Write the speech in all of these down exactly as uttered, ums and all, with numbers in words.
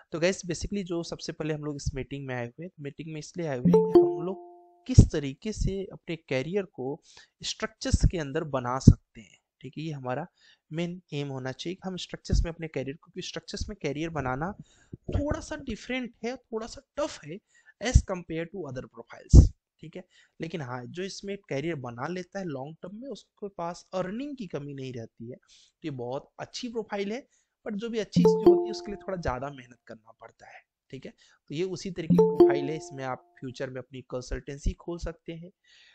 तो gas basically जो सबसे पहले हम लोग इस मीटिंग में आए हुए मीटिंग में इसलिए आए हुए हैं कि हम लोग किस तरीके से अपने कैरियर को स्ट्रक्चर्स के अंदर बना सकते हैं। ठीक है, ये हमारा मेन एम होना चाहिए कि हम स्ट्रक्चर्स में अपने कैरियर को, क्योंकि स्ट्रक्चर्स में कैरियर बनाना थोड़ा सा डिफरेंट है, थोड़ा सा टफ है as compare to other profiles. ठीक है, लेकिन हाँ, जो इसमें कैरियर बना लेता है लॉन्ग टर्म में, उसके पास अर्निंग की कमी नहीं रहती है, तो ये बहुत अच्छी प्रोफाइल है। बट जो भी अच्छी चीज होती है उसके लिए थोड़ा ज्यादा मेहनत करना पड़ता है। ठीक है, तो ये उसी तरीके की प्रोफाइल है। इसमें आप फ्यूचर में अपनी कंसल्टेंसी खोल सकते हैं,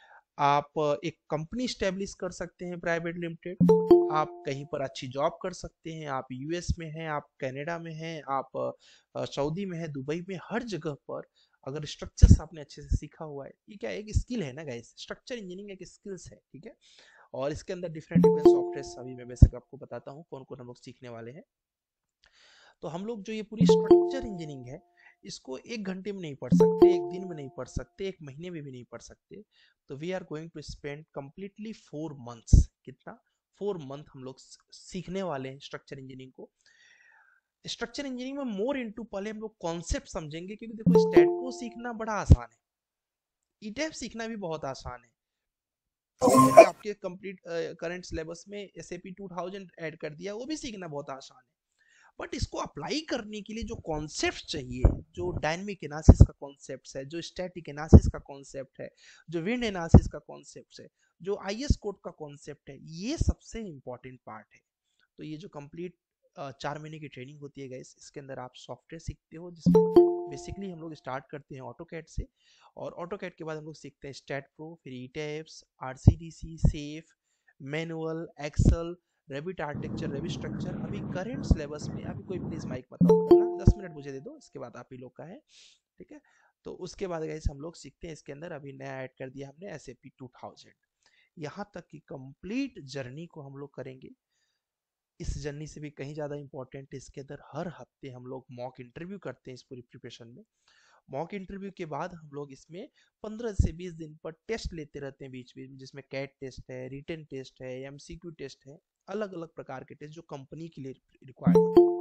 आप एक कंपनी स्टेब्लिश कर सकते हैं प्राइवेट लिमिटेड, आप कहीं पर अच्छी जॉब कर सकते हैं, आप यूएस में हैं, आप कनाडा में हैं, आप सऊदी में हैं, दुबई में, हर जगह पर अगर स्ट्रक्चर्स आपने अच्छे से सीखा हुआ है। ये क्या है, एक स्किल है ना गाइस, स्ट्रक्चर इंजीनियरिंग एक स्किल्स है। ठीक है, और इसके अंदर डिफरेंट डिफरेंट सॉफ्टवेयर अभी मैं बेसिक आपको बताता हूँ कौन कौन हम लोग सीखने वाले हैं। तो हम लोग जो ये पूरी स्ट्रक्चर इंजीनियरिंग है, इसको एक घंटे में नहीं पढ़ सकते, एक दिन में नहीं पढ़ सकते, एक महीने में भी नहीं पढ़ सकते। तो we are going to spend completely four months. कितना? फोर मंथ हम लोग सीखने वाले हैं स्ट्रक्चर इंजीनियरिंग को। स्ट्रक्चर इंजीनियरिंग में मोर इनटू पहले हम लोग कॉन्सेप्ट समझेंगे, क्योंकि देखो स्टैट को सीखना बड़ा आसान है, ईटेफ सीखना भी बहुत आसान है। अभी आपके कंप्लीट करंट सिलेबस में एसएपी टू थाउजेंड ऐड कर दिया, वो भी सीखना बहुत आसान है। बट इसको अप्लाई करने के लिए जो कॉन्सेप्ट चाहिए, जो डायनेमिक एनालिसिस का कॉन्सेप्ट है, जो स्टैटिक एनालिसिस का कॉन्सेप्ट है, जो विंड एनालिसिस का कॉन्सेप्ट है, जो आईएस कोड का कॉन्सेप्ट है, ये सबसे इंपॉर्टेंट पार्ट है। तो ये जो कंप्लीट चार महीने की ट्रेनिंग होती है गाइस, इसके अंदर आप सॉफ्टवेयर सीखते हो, जिसमें बेसिकली हम लोग स्टार्ट करते हैं ऑटोकैड से, और ऑटोकैड के बाद हम लोग सीखते हैं स्टैट प्रो, फिर ETABS, RCDC, SAFE, manual, Excel, Revit architecture, Revit structure. अभी करंट सिलेबस में, अभी कोई प्लीज माइक मत ऑफ करना, दस मिनट मुझे दे दो, इसके बाद आप ही लोग का है। ठीक है, तो उसके बाद गाइस हम लोग सीखते हैं इसके अंदर, अभी नया ऐड कर दिया हमने S A P two thousand. यहाँ तक की कंप्लीट जर्नी को हम लोग करेंगे। इस जर्नी से भी कहीं ज़्यादा इंपॉर्टेंट है, इसके अंदर हर हफ्ते हम लोग मॉक इंटरव्यू करते हैं इस पूरी प्रिपरेशन में। मॉक इंटरव्यू के बाद हम लोग इसमें पंद्रह से बीस दिन पर टेस्ट लेते रहते हैं बीच बीच में, जिसमें कैट टेस्ट है, रिटन टेस्ट है, एमसीक्यू टेस्ट है, अलग अलग प्रकार के टेस्ट जो कंपनी के लिए रिक्वायर्ड है।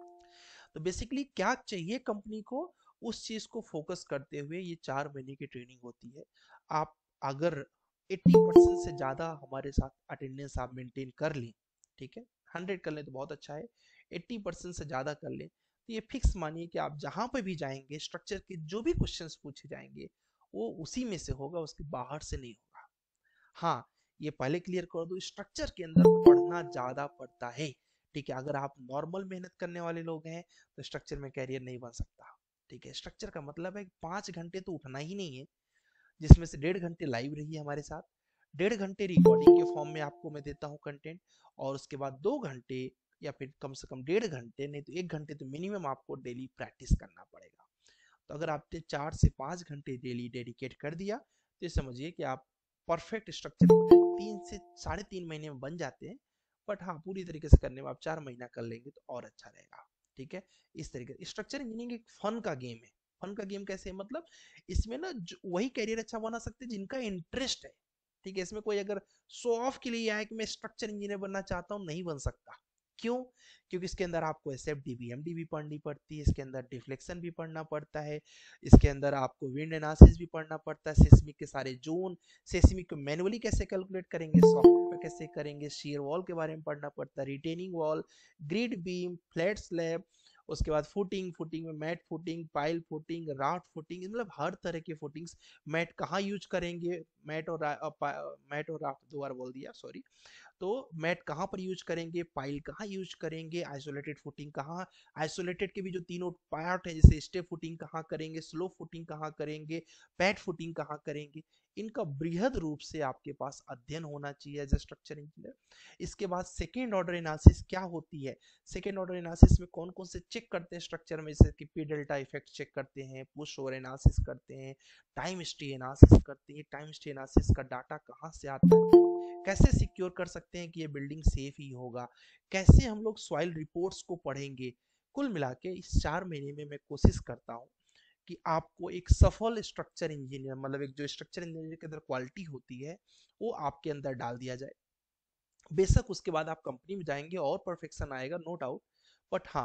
तो बेसिकली क्या चाहिए कंपनी को, उस चीज को फोकस करते हुए ये चार महीने की ट्रेनिंग होती है। आप अगर अस्सी परसेंट से ज्यादा हमारे साथ अटेंडेंस आप मेंटेन कर लें, ठीक है, हंड्रेड कर लें तो बहुत अच्छा है, अस्सी परसेंट से ज्यादा कर लें, तो ये फिक्स मानिए कि आप जहां पर भी जाएंगे स्ट्रक्चर के जो भी क्वेश्चंस पूछे जाएंगे वो उसी में से होगा, उसके बाहर से नहीं होगा। हाँ, ये पहले क्लियर कर दो, स्ट्रक्चर के अंदर पढ़ना ज्यादा पड़ता है। ठीक है, अगर आप नॉर्मल मेहनत करने वाले लोग हैं तो स्ट्रक्चर में कैरियर नहीं बन सकता। ठीक है, स्ट्रक्चर का मतलब है पांच घंटे तो उठना ही नहीं है, जिसमें से डेढ़ घंटे लाइव रहिए हमारे साथ, डेढ़ घंटे रिकॉर्डिंग के फॉर्म में आपको मैं देता हूँ कंटेंट, और उसके बाद दो घंटे या फिर कम से कम डेढ़ घंटे, नहीं तो एक घंटे तो मिनिमम आपको डेली प्रैक्टिस करना पड़ेगा। तो अगर आपने चार से पाँच घंटे डेली डेडिकेट कर दिया तो ये समझिए कि आप परफेक्ट स्ट्रक्चर तीन से साढ़े तीन महीने में बन जाते हैं। बट हाँ, पूरी तरीके से करने में आप चार महीना कर लेंगे तो और अच्छा रहेगा। ठीक है, इस तरीके स्ट्रक्चर इंजीनियरिंग एक फन का गेम है। फन का गेम कैसे है, मतलब इसमें ना वही करियर अच्छा बना सकते हैं जिनका इंटरेस्ट है। ठीक है, इसमें कोई अगर शो ऑफ के लिए आए कि मैं स्ट्रक्चर इंजीनियर बनना चाहता हूँ, नहीं बन सकता। क्यों? क्योंकि इसके अंदर आपको S F D B M D भी पढ़नी पड़ती है, इसके अंदर डिफ्लेक्शन भी पढ़ना पड़ता है, इसके अंदर आपको विंड एनालिसिस भी पढ़ना पड़ता है, सेस्मिक के सारे जोन, सेस्मिक को मैनुअली कैसे कैलकुलेट करेंगे, सॉफ्टवेयर पे कैसे करेंगे, शेयर वॉल के बारे में पढ़ना पड़ता है, retaining wall, grid beam, flat slab, उसके बाद फुटिंग, फुटिंग में mat footing, pile footing, raft footing, मतलब हर तरह के फुटिंग्स। मैट कहाँ यूज करेंगे, मैट और मैट और राफ्ट दो बार बोल दिया, सॉरी। तो मैट कहाँ पर यूज करेंगे, पाइल कहाँ यूज करेंगे, आइसोलेटेड फुटिंग कहाँ, आइसोलेटेड के भी जो तीनों पार्ट है, जैसे स्टेप फुटिंग कहाँ करेंगे, स्लो फुटिंग कहाँ करेंगे, पैड फुटिंग कहाँ करेंगे, इनका बृहद रूप से आपके पास अध्ययन होना चाहिए एज ए स्ट्रक्चर इंजीनियर। इसके बाद सेकेंड ऑर्डर एनालिसिस क्या होती है, सेकेंड ऑर्डर एनालिसिस में कौन कौन से चेक करते हैं स्ट्रक्चर में, जैसे कि पी डेल्टा इफेक्ट चेक करते हैं, पुश ओवर एनालिसिस करते हैं, टाइम स्टे एनालिसिस करते हैं, टाइम स्टे एनालिसिस का डाटा कहाँ से आता है, कैसे सिक्योर कर सकते हैं कि ये बिल्डिंग सेफ ही होगा, कैसे हम लोग सॉइल रिपोर्ट्स को पढ़ेंगे। कुल मिला के इस चार महीने में मैं कोशिश करता हूँ कि आपको एक सफल स्ट्रक्चर इंजीनियर, मतलब एक जो स्ट्रक्चर इंजीनियर के अंदर क्वालिटी होती है वो आपके अंदर डाल दिया जाए। बेशक उसके बाद आप कंपनी में जाएंगे और परफेक्शन आएगा, नो डाउट। बट हाँ,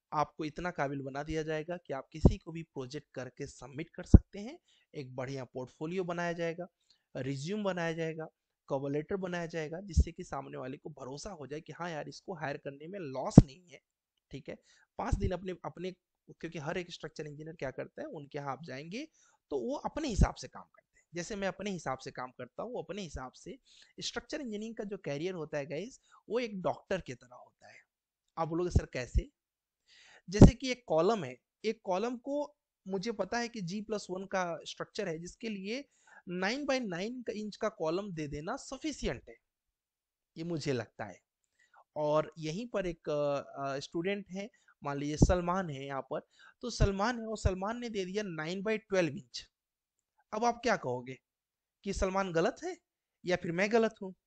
आपको इतना काबिल बना दिया जाएगा कि आप किसी को भी प्रोजेक्ट करके सबमिट कर सकते हैं। एक बढ़िया पोर्टफोलियो बनाया जाएगा, रिज्यूम बनाया जाएगा, कवर लेटर बनाया जाएगा, जिससे कि सामने वाले को भरोसा हो जाए कि हाँ यार, इसको हायर करने में लॉस नहीं है। ठीक है, पाँच दिन अपने अपने क्योंकि हर एक स्ट्रक्चर इंजीनियर क्या करता है, उनके यहाँ आप जाएंगे तो वो अपने हिसाब से काम करते हैं। जैसे मैं अपने हिसाब से काम करता हूँ, अपने हिसाब से स्ट्रक्चर इंजीनियरिंग का जो कैरियर होता है गाइस, वो एक डॉक्टर की तरह होता है। आप बोलोगे सर कैसे? जैसे कि एक कॉलम है, एक कॉलम को मुझे पता है कि जी प्लस वन का स्ट्रक्चर है, जिसके लिए नाइन बाई नाइन का इंच का कॉलम दे देना सफिशियंट है, ये मुझे लगता है। और यहीं पर एक स्टूडेंट है, मान लीजिए सलमान है यहाँ पर, तो सलमान है और सलमान ने दे दिया नाइन बाई ट्वेल्व इंच। अब आप क्या कहोगे कि सलमान गलत है या फिर मैं गलत हूँ?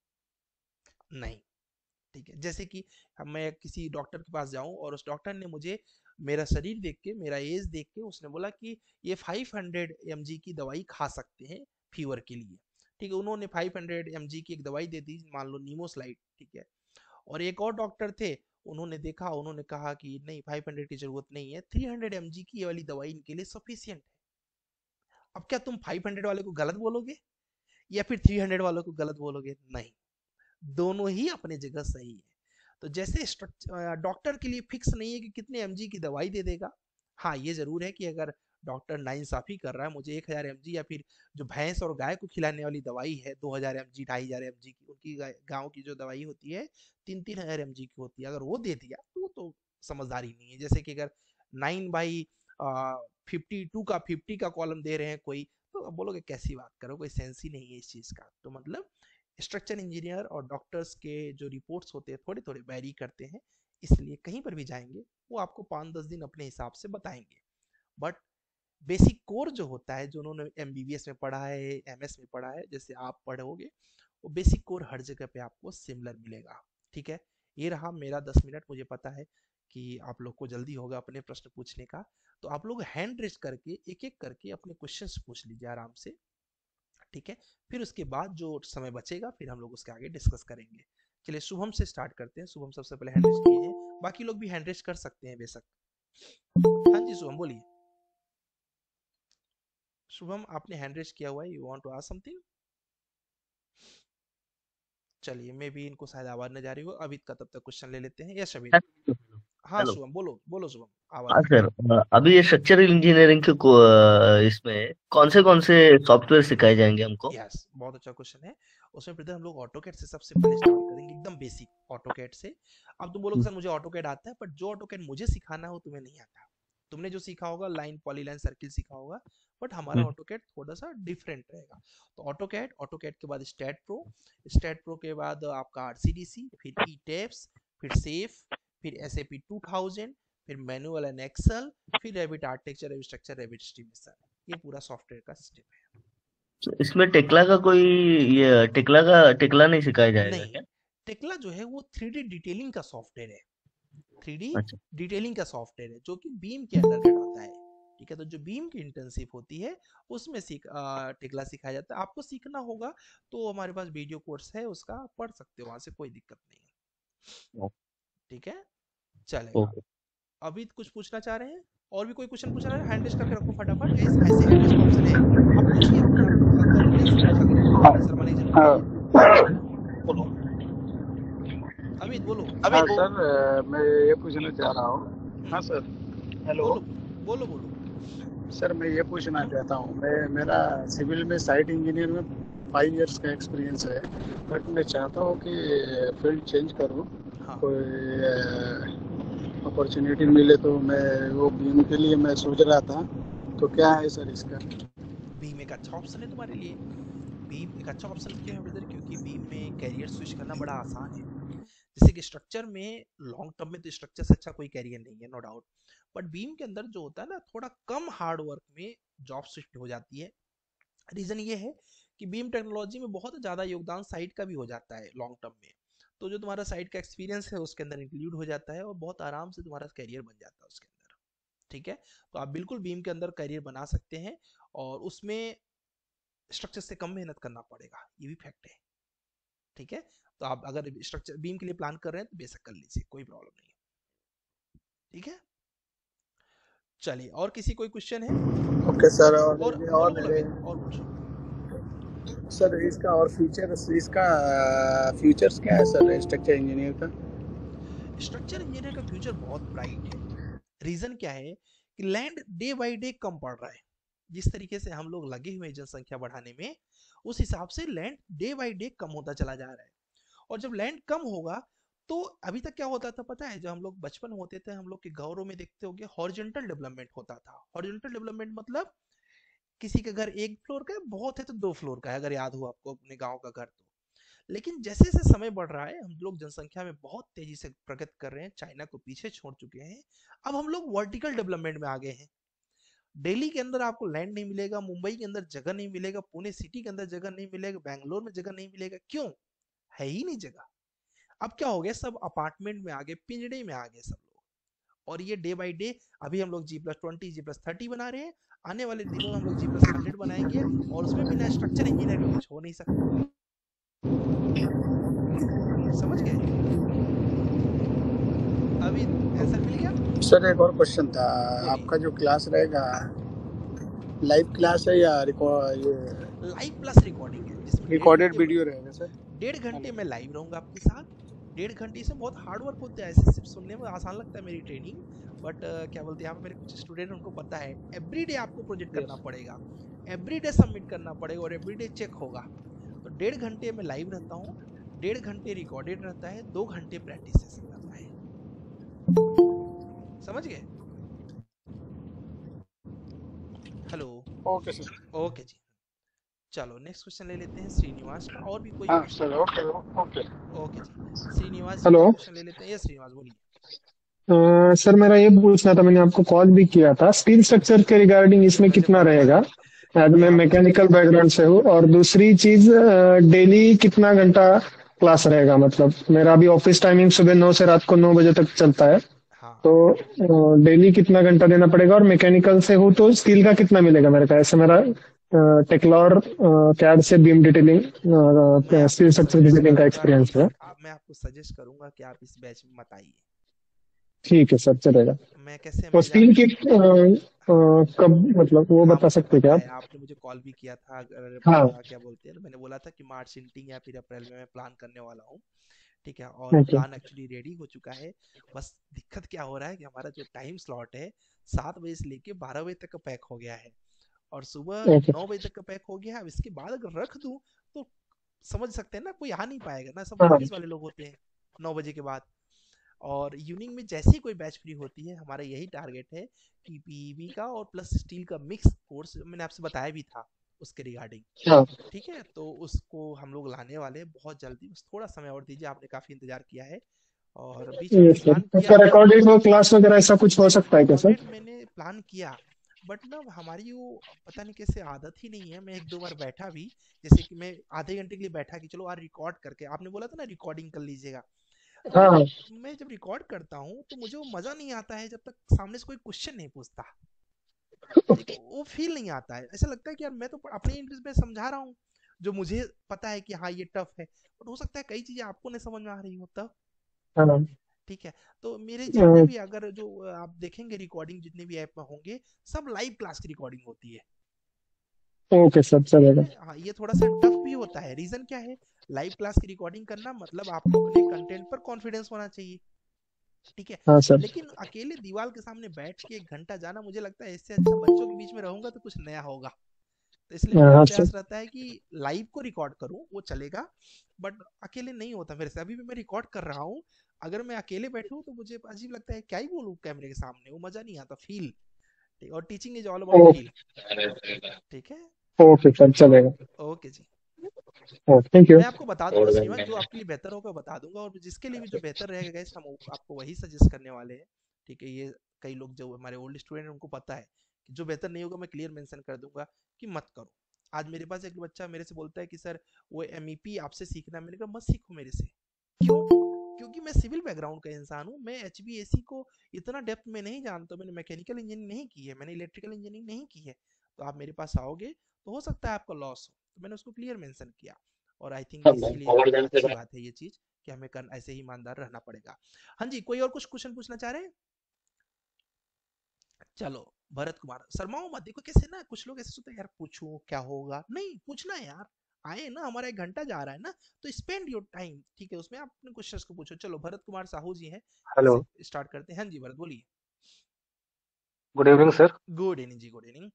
नहीं। ठीक है, जैसे कि मैं किसी डॉक्टर के पास जाऊं और उस डॉक्टर ने मुझे मेरा शरीर देख के, मेरा एज देख के उसने बोला कि ये फाइव हंड्रेड एम जी की दवाई खा सकते हैं फीवर के लिए। ठीक है, उन्होंने फाइव हंड्रेड एम जी की एक दवाई दे दी, मान लो नीमोस्लाइड। ठीक है, और एक और डॉक्टर थे, उन्होंने देखा, उन्होंने कहा कि नहीं, फाइव हंड्रेड की जरूरत नहीं है, थ्री हंड्रेड एम जी की ये वाली दवाई इनके लिए सफिशियंट है। अब क्या तुम फाइव हंड्रेड वाले को गलत बोलोगे या फिर थ्री हंड्रेड वालों को गलत बोलोगे? नहीं, दोनों ही अपने जगह सही है। तो जैसे स्ट्रक्चर डॉक्टर के लिए फिक्स नहीं है कि कितने एमजी की दवाई दे देगा। हाँ, ये जरूर है कि अगर डॉक्टर नाइंसाफी कर रहा है, मुझे एक हजार एमजी या फिर जो भैंस और गाय को खिलाने वाली दवाई है दो हजार एमजी, ढाई हजार एमजी की, उनकी गाँव की जो दवाई होती है तीन तीन हजार एमजी की होती है, अगर वो दे दिया तो तो समझदारी नहीं है। जैसे कि अगर नाइन बाई फिफ्टी टू का फिफ्टी का कॉलम दे रहे हैं कोई, तो अब बोलोगे कैसी बात करो, कोई सेंस ही नहीं है इस चीज का। तो मतलब स्ट्रक्चर इंजीनियर और डॉक्टर्स के जो रिपोर्ट्स होते हैं थोड़े थोड़े वेरी करते हैं, इसलिए कहीं पर भी जाएंगे वो आपको पाँच दस दिन अपने हिसाब से बताएंगे। बट बेसिक कोर जो होता है, जो उन्होंने एमबीबीएस में पढ़ा है, एमएस में पढ़ा है, जैसे आप पढ़ोगे, वो बेसिक कोर हर जगह पे आपको सिमिलर मिलेगा। ठीक है, ये रहा मेरा दस मिनट। मुझे पता है कि आप लोग को जल्दी होगा अपने प्रश्न पूछने का, तो आप लोग हैंड रेज करके एक एक करके अपने क्वेश्चंस पूछ लीजिए आराम से। ठीक है, फिर उसके बाद जो समय बचेगा फिर हम लोग उसके आगे डिस्कस करेंगे। चलिए शुभम से स्टार्ट करते हैं। शुभम सबसे पहले हैंड रेज किए हैं, बाकी लोग भी हैंड रेज कर सकते हैं बेशक। हाँ जी शुभम बोलिए। शुभम आपने हैंड रेज किया हुआ है, you want to ask something? चलिए, मे भी इनको शायद आवाज न जा रही हो। अभी का तब तक क्वेश्चन ले लेते हैं। यस अभी। हाँ हेलो। शुभम बोलो, बोलो शुभम, आवाज हाँ आ रही सर, अ, अभी ये स्ट्रक्चरल इंजीनियरिंग के को, अ, इसमें कौन से कौन से सॉफ्टवेयर सिखाए जाएंगे हमको? है। यस, बहुत अच्छा क्वेश्चन है। उसमें प्रथम हम लोग ऑटोकैड से सबसे पहले स्टार्ट करेंगे, एकदम बेसिक ऑटोकैड से। अब तुम बोलोगे हम्म। सर मुझे ऑटोकैड आता है, बट जो ऑटोकैड मुझे सिखाना हो तुम्हें नहीं आता। तुमने जो सीखा होगा लाइन, पॉलीलाइन, सर्किल सीखा होगा, बट हमारा हम्म। ऑटोकैड थोड़ा सा डिफरेंट रहेगा। तो ऑटोकैड, ऑटोकैड के बाद स्टैट प्रो, स्टैट प्रो के बाद आपका आरसीडीसी, फिर ई टेप्स, फिर सेफ, फिर S A P two thousand, फिर मैनुअल एंड एक्सल, फिर Revit architecture, Revit structure, Revit estimation. ये पूरा सॉफ्टवेयर का सिस्टम है। तो इसमें टेक्ला का कोई, ये टेक्ला का टेक्ला नहीं सिखाया जाएगा नहीं, क्या? टेक्ला जो है वो थ्री डी डिटेलिंग का सॉफ्टवेयर है। थ्री डी अच्छा। डिटेलिंग का सॉफ्टवेयर है जो कि बीम के अंडर आता है। ठीक है, तो जो बीम की इंटर्नशिप होती है उसमें सीख टेक्ला सिखाया जाता है। आपको सीखना होगा तो हमारे पास वीडियो कोर्स है, उसका आप पढ़ सकते हो, वहां से कोई दिक्कत नहीं है। ओ- ठीक है, चलेगा। ओके। अभी कुछ पूछना चाह रहे हैं? और भी कोई क्वेश्चन पूछना है? हैंड रेज करके रखो फटाफट गाइस, ऐसे हैंड रेज का ऑप्शन है, आप पूछिए अपने आप को, अगर नहीं पूछा तो फिर शर्मा नहीं जरूरत नहीं है। बोलो। अमित बोलो। अभी हाँ सर, अ, मैं ये पूछना चाह रहा हूँ। हाँ हम्म, सर। हेलो। बोलो बोलो बोलो। सर मैं ये पूछना चाहता हूँ, मैं मेरा सिविल में साइट इंजीनियर में फाइव इयर्स का एक्सपीरियंस है, बट मैं चाहता हूँ कि फील्ड चेंज करूँ। हाँ, कोई अपॉर्चुनिटी मिले तो मैं वो बीम के लिए मैं सोच रहा था, तो क्या है सर इसका? बीम एक अच्छा ऑप्शन है तुम्हारे लिए। बीम एक अच्छा ऑप्शन क्यों है ब्रदर? क्योंकि बीम में कैरियर स्विच करना बड़ा आसान है। जैसे कि स्ट्रक्चर में लॉन्ग टर्म में तो स्ट्रक्चर से अच्छा कोई कैरियर नहीं है, नो डाउट। बट बीम के अंदर जो होता है ना, थोड़ा कम हार्ड वर्क में जॉब शिफ्ट हो जाती है। रीजन ये है कि बीम टेक्नोलॉजी में बहुत ज़्यादा योगदान साइट का भी हो जाता है लॉन्ग टर्म में। तो जो तुम्हारा साइट का एक्सपीरियंस है उसके अंदर इंक्लूड हो जाता है और बहुत आराम से तुम्हारा कैरियर बन जाता है उसके अंदर। ठीक है, तो आप बिल्कुल बीम के अंदर करियर बना सकते हैं, और उसमें स्ट्रक्चर से कम मेहनत करना पड़ेगा, ये भी फैक्ट है। ठीक है, तो आप अगर स्ट्रक्चर बीम के लिए प्लान कर रहे हैं तो बेशक कर लीजिए, कोई प्रॉब्लम नहीं है। ठीक है, चलिए, और किसी कोई क्वेश्चन है? Okay sir. और और ये बोलो और बोलो मेरे भाई, और पूछो। सर इसका और फ्यूचर्स इसका फ्यूचर्स क्या है सर स्ट्रक्चर इंजीनियर का? स्ट्रक्चर इंजीनियर का फ्यूचर बहुत ब्राइट है। रीजन क्या है कि लैंड डे बाय डे कम पड़ रहा है। जिस तरीके से हम लोग लगे हुए हैं जनसंख्या बढ़ाने में, उस हिसाब से लैंड डे बाय डे कम होता चला जा रहा है। और जब लैंड कम होगा, तो अभी तक क्या होता था पता है? जब हम लोग बचपन होते थे, हम लोग के गाँवों में देखते होंगे हॉरिजॉन्टल डेवलपमेंट होता था। हॉरिजॉन्टल डेवलपमेंट मतलब किसी का घर एक फ्लोर का है, बहुत है तो दो फ्लोर का है, अगर याद हो आपको अपने गांव का घर तो। लेकिन जैसे जैसे समय बढ़ रहा है, हम लोग जनसंख्या में बहुत तेजी से प्रगति कर रहे हैं, चाइना को पीछे छोड़ चुके हैं। अब हम लोग वर्टिकल डेवलपमेंट में आ गए हैं। दिल्ली के अंदर आपको लैंड नहीं मिलेगा, मुंबई के अंदर जगह नहीं मिलेगा, पुणे सिटी के अंदर जगह नहीं मिलेगा, बैंगलोर में जगह नहीं मिलेगा। क्यों? है ही नहीं जगह। अब क्या हो गया, सब अपार्टमेंट में आ गए, पिंजड़े में आ गए सब लोग। और ये डे बाई डे, अभी हम लोग G plus twenty G plus thirty बना रहे हैं। आने वाले दिनों में हम लोग जी प्लस हंड्रेड बनाएंगे, और उसमें बिना स्ट्रक्चर इंजीनियर के कुछ हो नहीं सकता। समझ गए? अभी आंसर मिल गया? सर एक और क्वेश्चन था। बोलिए। आपका जो क्लास रहेगा लाइव क्लास है या रिकॉर्ड ये लाइव प्लस रिकॉर्डिंग है, जिसमें डेढ़ रिकॉर्डेड घंटे वीडियो रहेगा सर? डेढ़ घंटे में लाइव रहूंगा आपके साथ। डेढ़ घंटे से बहुत हार्ड वर्क होता है। ऐसे सिर्फ सुनने में आसान लगता है मेरी ट्रेनिंग, बट क्या बोलते हैं, यहाँ पे मेरे कुछ स्टूडेंट, उनको पता है एवरी डे आपको प्रोजेक्ट करना पड़ेगा, एवरी डे सबमिट करना पड़ेगा, और एवरी डे चेक होगा। तो डेढ़ घंटे में लाइव रहता हूँ, डेढ़ घंटे रिकॉर्डेड रहता है, दो घंटे प्रैक्टिस सेशन रहता है। समझ गए? हेलो। Okay sir. ओके जी, चलो नेक्स्ट क्वेश्चन ले लेते हैं श्रीनिवास का। और भी कोई हाँ question? Sir. Okay okay. Okay जी, श्रीनिवास जी का हेलो क्वेश्चन ले लेते हैं। ये श्रीनिवास बोलिए। अ, सर, मेरा ये पूछना था, मैंने आपको कॉल भी किया था स्टील स्ट्रक्चर के रिगार्डिंग, इसमें मुझे कितना पता रहेगा? है। आज मैं मैं आपको मैकेनिकल बैकग्राउंड से हूँ। और दूसरी चीज, डेली कितना घंटा क्लास रहेगा? मतलब मेरा अभी ऑफिस टाइमिंग सुबह नौ से रात को नौ बजे तक चलता है, हाँ, तो डेली कितना घंटा देना पड़ेगा? और मैकेनिकल से हूँ तो स्टील का कितना मिलेगा मेरे का? ऐसे मेरा टेक्लॉर कैड से बीम डिटेलिंग, मैं स्टील आपको स्ट्रक्चर सजेस्ट डिटेलिंग का करूंगा एक्सपीरियंस कि है। आप मैं आपको सजेस्ट करूंगा कि आप इस बैच में मत आइए। ठीक है सर, चलेगा। मैं कैसे, और मैं जान स्टील की अ, अ, हाँ, कब, मतलब वो हाँ बता मुझे सकते हैं क्या पता आप? है, आपने मुझे कॉल भी किया था। अगर हाँ। आ, क्या बोलते हैं, मैंने बोला था कि मार्च इंटिंग या फिर अप्रैल में मैं प्लान करने वाला हूँ। ठीक है, और ओके। प्लान एक्चुअली रेडी हो चुका है। बस दिक्कत क्या हो रहा है कि हमारा जो टाइम स्लॉट है, सात बजे से लेके बारह बजे तक का पैक हो गया है, और सुबह ओके। नौ बजे तक का पैक हो गया है। अब इसके बाद अगर रख दूं, तो समझ सकते हैं ना, कोई आ नहीं पाएगा ना, सब हाँ। ऑफिस वाले लोग होते हैं नौ बजे के बाद। और इवनिंग में जैसे ही कोई बैच फ्री होती है, हमारा यही टारगेट है कि पीईबी का और प्लस स्टील का मिक्स कोर्स, मैंने आपसे बताया भी था उसके रिगार्डिंग। हाँ। ठीक है, तो उसको हम लोग लाने वाले हैं बहुत जल्दी। बस थोड़ा समय और दीजिए, आपने काफी इंतजार किया है। और बीच में ये मैंने सर, प्लान किया उसका था। रिकॉर्डेड वो क्लास वगैरह ऐसा कुछ हो सकता है क्या सर? रिकॉर्डेड मैंने प्लान किया, बट ना हमारी वो पता नहीं कैसे आदत ही नहीं है। मैं एक दो बार बैठा भी, जैसे कि मैं आधे घंटे के लिए बैठा कि चलो आज रिकॉर्ड करके, आपने बोला था ना रिकॉर्डिंग कर लीजिएगा, तो हाँ। मैं जब रिकॉर्ड करता हूँ तो मुझे वो मजा नहीं आता है जब तक सामने से कोई क्वेश्चन नहीं पूछता। ठीक है, वो फील नहीं आता है। ऐसा लगता है कि यार मैं तो अपने इंटरेस्ट में समझा रहा हूँ, जो मुझे पता है कि हाँ ये टफ है, बट हो सकता है कई चीजें आपको नहीं समझ में आ रही हो तब। हाँ। ठीक है, तो मेरे जितने अ, भी, अगर जो आप देखेंगे रिकॉर्डिंग जितने भी ऐप में होंगे, सब लाइव क्लास की रिकॉर्डिंग होती है। ओके सर, ठीक चलेगा। है, हाँ ये थोड़ा सा टफ भी होता है। रीजन क्या है? लाइव क्लास की रिकॉर्डिंग करना मतलब आपको अपने कंटेंट पर कॉन्फिडेंस होना चाहिए। ठीक है, हाँ सर। लेकिन अकेले दीवार के सामने बैठ के एक घंटा जाना, मुझे लगता है इससे अच्छा बच्चों के बीच में रहूंगा तो कुछ नया होगा। तो इसलिए मेरा हाँ सर। प्रयास रहता है कि लाइव को रिकॉर्ड करूं, वो चलेगा, बट अकेले नहीं होता मेरे से। अभी भी मैं रिकॉर्ड कर रहा हूँ, अगर मैं अकेले बैठूं तो मुझे अजीब लगता है, क्या ही बोलूं कैमरे के सामने, वो मजा नहीं आता, फील। और टीचिंग इज ऑल अबाउट ओ- फील। ठीक है, ओके सर, चलेगा। ओके जी। Okay, thank you. मैं आपको बता दूंगा श्रीमान, जो आपके लिए बेहतर होगा बता दूंगा, और जिसके लिए भी जो बेहतर रहेगा गैस, हम आपको वही सजेस्ट करने वाले हैं। ठीक है, ये कई लोग जो हमारे ओल्ड स्टूडेंट हैं उनको पता है कि जो बेहतर नहीं होगा मैं क्लियर मेंशन कर दूंगा कि मत करो। आज मेरे पास एक बच्चा मेरे से बोलता है कि सर वो एमईपी आपसे सीखना है। मैंने कहा मत सीखो मेरे से। क्यों? क्योंकि मैं सिविल बैकग्राउंड का इंसान हूँ, मैं एचवीएसी को इतना डेप्थ में नहीं जानता। मैंने मैकेनिकल इंजीनियरिंग नहीं की है, मैंने इलेक्ट्रिकल इंजीनियरिंग नहीं की है। तो आप मेरे पास आओगे तो हो सकता है आपका लॉस हो, तो मैंने उसको क्लियर मेंशन किया। और आई थिंक इसके लिए अच्छी बात है ये चीज, कि हमें कर, ऐसे ही ईमानदार रहना पड़ेगा। हाँ जी, कोई और कुछ क्वेश्चन पूछना चाह रहे हैं? चलो भरत कुमार, शर्माओ मत। देखो कैसे ना कुछ लोग ऐसे सोचते हैं यार पूछूं क्या होगा, नहीं पूछना है यार। आए ना, हमारा एक घंटा जा रहा है ना, तो स्पेंड योर टाइम, ठीक है, उसमें आप अपने क्वेश्चंस को पूछो। चलो भरत कुमार साहू जी हैं, हेलो। इनसे स्टार्ट करते हैं। हाँ जी भरत बोलिए। Good evening sir. Good evening जी, गुड इवनिंग।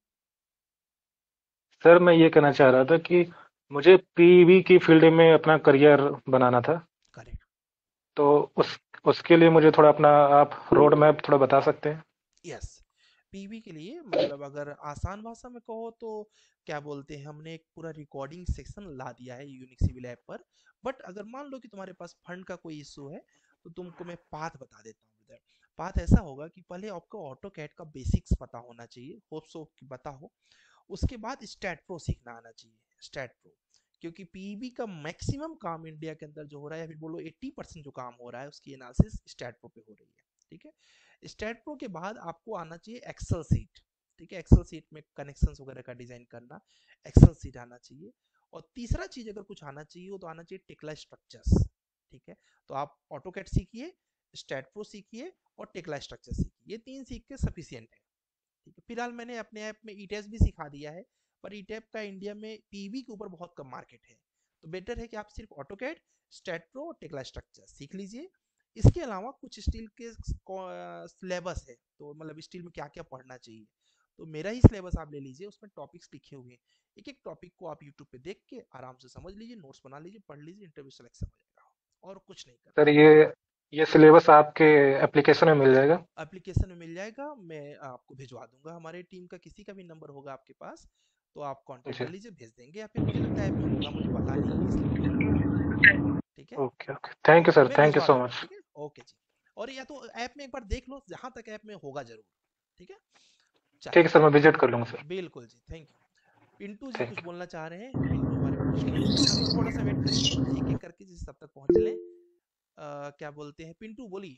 सर मैं ये कहना चाह रहा था कि मुझे पीईवी की फील्ड में अपना करियर बनाना था। करेक्ट। तो उस उसके लिए मुझे थोड़ा अपना आप रोड मैप थोड़ा बता सकते हैं? यस, पीवी के लिए मतलब अगर आसान भाषा में कहो तो क्या बोलते हैं, हमने एक पूरा रिकॉर्डिंग सेक्शन ला दिया है यूनिक सिविल ऐप पर। बट अगर मान लो कि तुम्हारे पास फंड का कोई इशू है, तो तुमको मैं पाथ बता देता हूँ ब्रदर। पाथ ऐसा होगा कि पहले आपको ऑटो कैड का बेसिक्स पता होना चाहिए, होप सो कि पता हो। उसके बाद स्टैट प्रो सीखना आना चाहिए, स्टैट प्रो। क्योंकि पीईबी का मैक्सिमम काम इंडिया के अंदर जो हो रहा है, अभी बोलो अस्सी परसेंट जो काम हो रहा है उसकी एनालिसिस स्टैट प्रो पे हो रही है, ठीक है। स्टैट प्रो के बाद आपको आना चाहिए एक्सेल सीट, ठीक है। एक्सेल सीट में कनेक्शंस वगैरह का डिजाइन करना, एक्सेल सीट आना चाहिए। और तीसरा चीज अगर कुछ आना चाहिए हो तो आना चाहिए टेक्ला स्ट्रक्चर्स, ठीक है। तो आप ऑटोकैड सीखिए, स्टैट प्रो सीखिए और टेक्ला स्ट्रक्चर सीखिए, ये तीन सीख के सफिशियंट है, ठीक है। फिलहाल मैंने अपने ऐप में ई टेस्ट भी सिखा दिया है, पर ई टेप का इंडिया में पीवी के ऊपर बहुत कम मार्केट है। तो बेटर है कि आप सिर्फ ऑटोकैड, स्टैट प्रो और टेक्ला स्ट्रक्चर सीख लीजिए। इसके अलावा कुछ स्टील के सिलेबस है, तो मतलब स्टील में क्या क्या पढ़ना चाहिए, तो मेरा ही सिलेबस आप ले लीजिए, उसमें टॉपिक्स लिखे हुए हैं। एक एक टॉपिक को आप यूट्यूब पे देख के आराम से समझ लीजिए, नोट्स बना लीजिए, पढ़ लीजिए, इंटरव्यू सिलेक्शन हो जाएगा, और कुछ नहीं करना सर है। ये ये सिलेबस आपके एप्लीकेशन में मिल जाएगा? एप्लीकेशन में मिल जाएगा, मैं आपको भिजवा दूंगा, हमारे टीम का किसी का भी नंबर होगा आपके पास तो आप कांटेक्ट जी। कर लीजिए, भेज देंगे। या फिर मुझे लगता है ऐप में होगा, मुझे पता नहीं है इसलिए बोल रहा हूँ, ठीक है। Okay okay, thank you sir, मैं थैंक यू भिजवा सो दूंगा, मच। ठीक है। ओके जी। और या तो ऐप में एक बार देख लो, जहां तक ऐप में होगा जरूर, ठीक है। ठीक है चलिए, सर, मैं विजिट कर लूंगा सर। बिल्कुल जी, थैंक यू। पिंटू जी कुछ थैंक बोलना चाह रहे हैं, पिंटू हमारे प्रोफेशनल। पिंटू जी थोड़ा सा वेट करिए, एक एक करके जिस तब तक पहुंच लें। अ, क्या बोलते हैं, पिंटू बोलिए।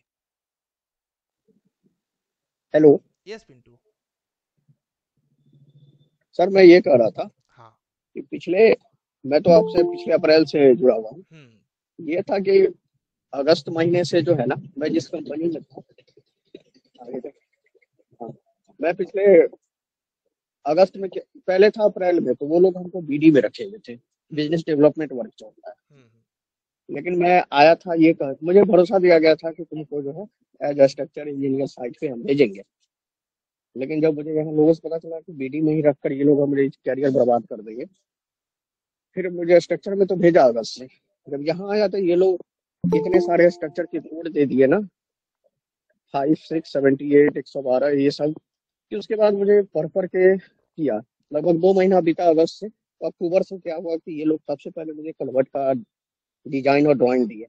Hello yes Pintu. सर, मैं ये कह रहा था हाँ। कि पिछले मैं तो आपसे पिछले अप्रैल से जुड़ा हुआ हूँ। हम्म। ये था कि अगस्त महीने से जो है ना, मैं जिस कंपनी में था, आगे तक, हाँ, मैं पिछले अगस्त में क्या- पहले था अप्रैल में, तो वो लोग हमको बीडी में रखे हुए थे, हम्म। बिजनेस डेवलपमेंट वर्क चल रहा है। हम्म। लेकिन मैं आया था, ये कह मुझे भरोसा दिया गया था कि तुमको जो है as a structure engineer site पे हम भेजेंगे। लेकिन जब मुझे यहाँ लोगों से पता चला कि बीडी में ही रखकर ये लोग हमारे कैरियर बर्बाद कर देंगे, फिर मुझे स्ट्रक्चर में तो भेजा अगस्त से। जब यहाँ आया तो ये लोग इतने सारे स्ट्रक्चर के कोड दे दिए ना, फाइव सिक्स सेवेंटी एट एक सौ बारह ये सब, कि उसके बाद मुझे पढ़ पढ़ के किया। लगभग दो महीना बीता अगस्त से, तो अक्टूबर से क्या हुआ कि ये लोग सबसे पहले मुझे कन्वर्ट का डिजाइन और ड्राइंग दिए।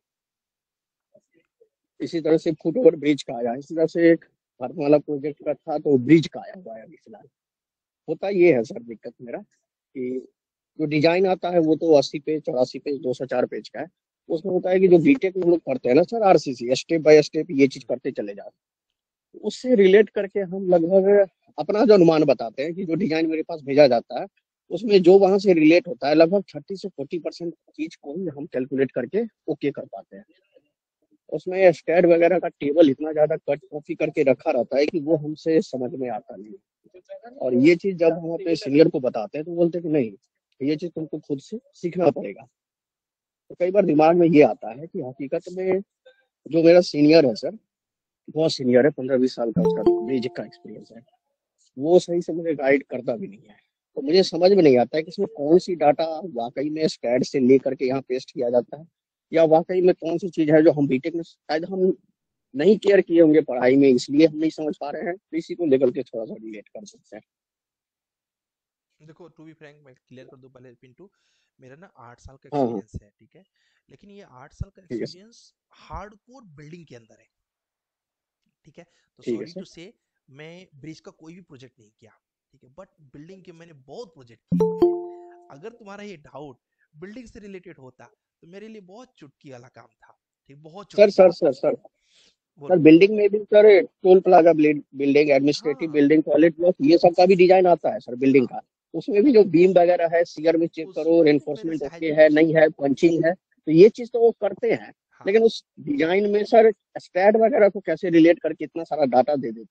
इसी तरह से फुट ओवर ब्रिज का आया, इसी तरह से एक भारतमाला प्रोजेक्ट का था तो ब्रिज का आया हुआ है अभी फिलहाल। होता ये है सर दिक्कत मेरा कि जो डिजाइन आता है वो तो अस्सी पेज चौरासी पेज दो सौ चार पेज का है। उसमें होता है कि जो बीटेक में हम लोग पढ़ते हैं ना sir, RCC step by step ये चीज करते चले जाते हैं, उससे रिलेट करके हम लगभग अपना जो अनुमान बताते हैं कि जो डिजाइन मेरे पास भेजा जाता है उसमें जो वहां से रिलेट होता है, लगभग थर्टी से फोर्टी परसेंट चीज को ही हम कैलकुलेट करके ओके कर पाते हैं। उसमें स्टैट वगैरह का टेबल इतना ज्यादा कट कॉपी करके रखा रहता है कि वो हमसे समझ में आता नहीं। और ये चीज जब हम अपने सीनियर को बताते हैं तो बोलते हैं कि नहीं, ये चीज तुमको खुद से सीखना पड़ेगा। तो कई बार दिमाग में ये आता है कि हकीकत में जो मेरा सीनियर है सर, बहुत सीनियर है, पंद्रह बीस साल का उसका बेसिक का एक्सपीरियंस है, वो सही से मुझे गाइड करता भी नहीं है। तो मुझे समझ में नहीं आता है कि इसमें कौन सी डाटा वाकई में स्टैट से लेकर के यहाँ पेस्ट किया जाता है, या वाकई में कौन सी चीज है जो हम बीटेक में शायद हम नहीं केयर किए होंगे पढ़ाई में, इसलिए हम नहीं समझ पा रहे हैं। तो इसी को लेकर के थोड़ा सा रिलेट कर सकते हैं। देखो टू बी फ्रैंक, मैं क्लियर कर दूं पहले पिंटू, मेरा ना आठ साल का हाँ हाँ, एक्सपीरियंस है, ठीक है। लेकिन ये आठ साल का ठीक है सर। एक्सपीरियंस हार्डकोर बिल्डिंग के अंदर है, ठीक है। तो ठीक है सॉरी सर। टू से, मैं ब्रिज का कोई भी प्रोजेक्ट नहीं किया, ठीक है, बट बिल्डिंग के मैंने बहुत प्रोजेक्ट किए हुए हैं। अगर तुम्हारा ये डाउट बिल्डिंग से रिलेटेड होता तो मेरे लिए बहुत चुटकी वाला काम था, ठीक, बहुत सर चुटकी सर वाला। सर सर सर बोलो। बिल्डिंग में भी sir toll plaza building, administrative हाँ। बिल्डिंग, टॉयलेट ब्लॉक, ये सब का भी डिजाइन आता है सर बिल्डिंग हाँ, का। उसमें भी जो बीम वगैरह है, सीयर में चेक करो, उसमें मेरे रेनफोर्समेंट से ओके है हाइड्रोलिक। नहीं है, पंचिंग है, तो ये चीज तो वो करते हैं। हाँ। लेकिन उस डिजाइन में सर स्टैट वगैरह को कैसे रिलेट करके इतना सारा डाटा दे देता है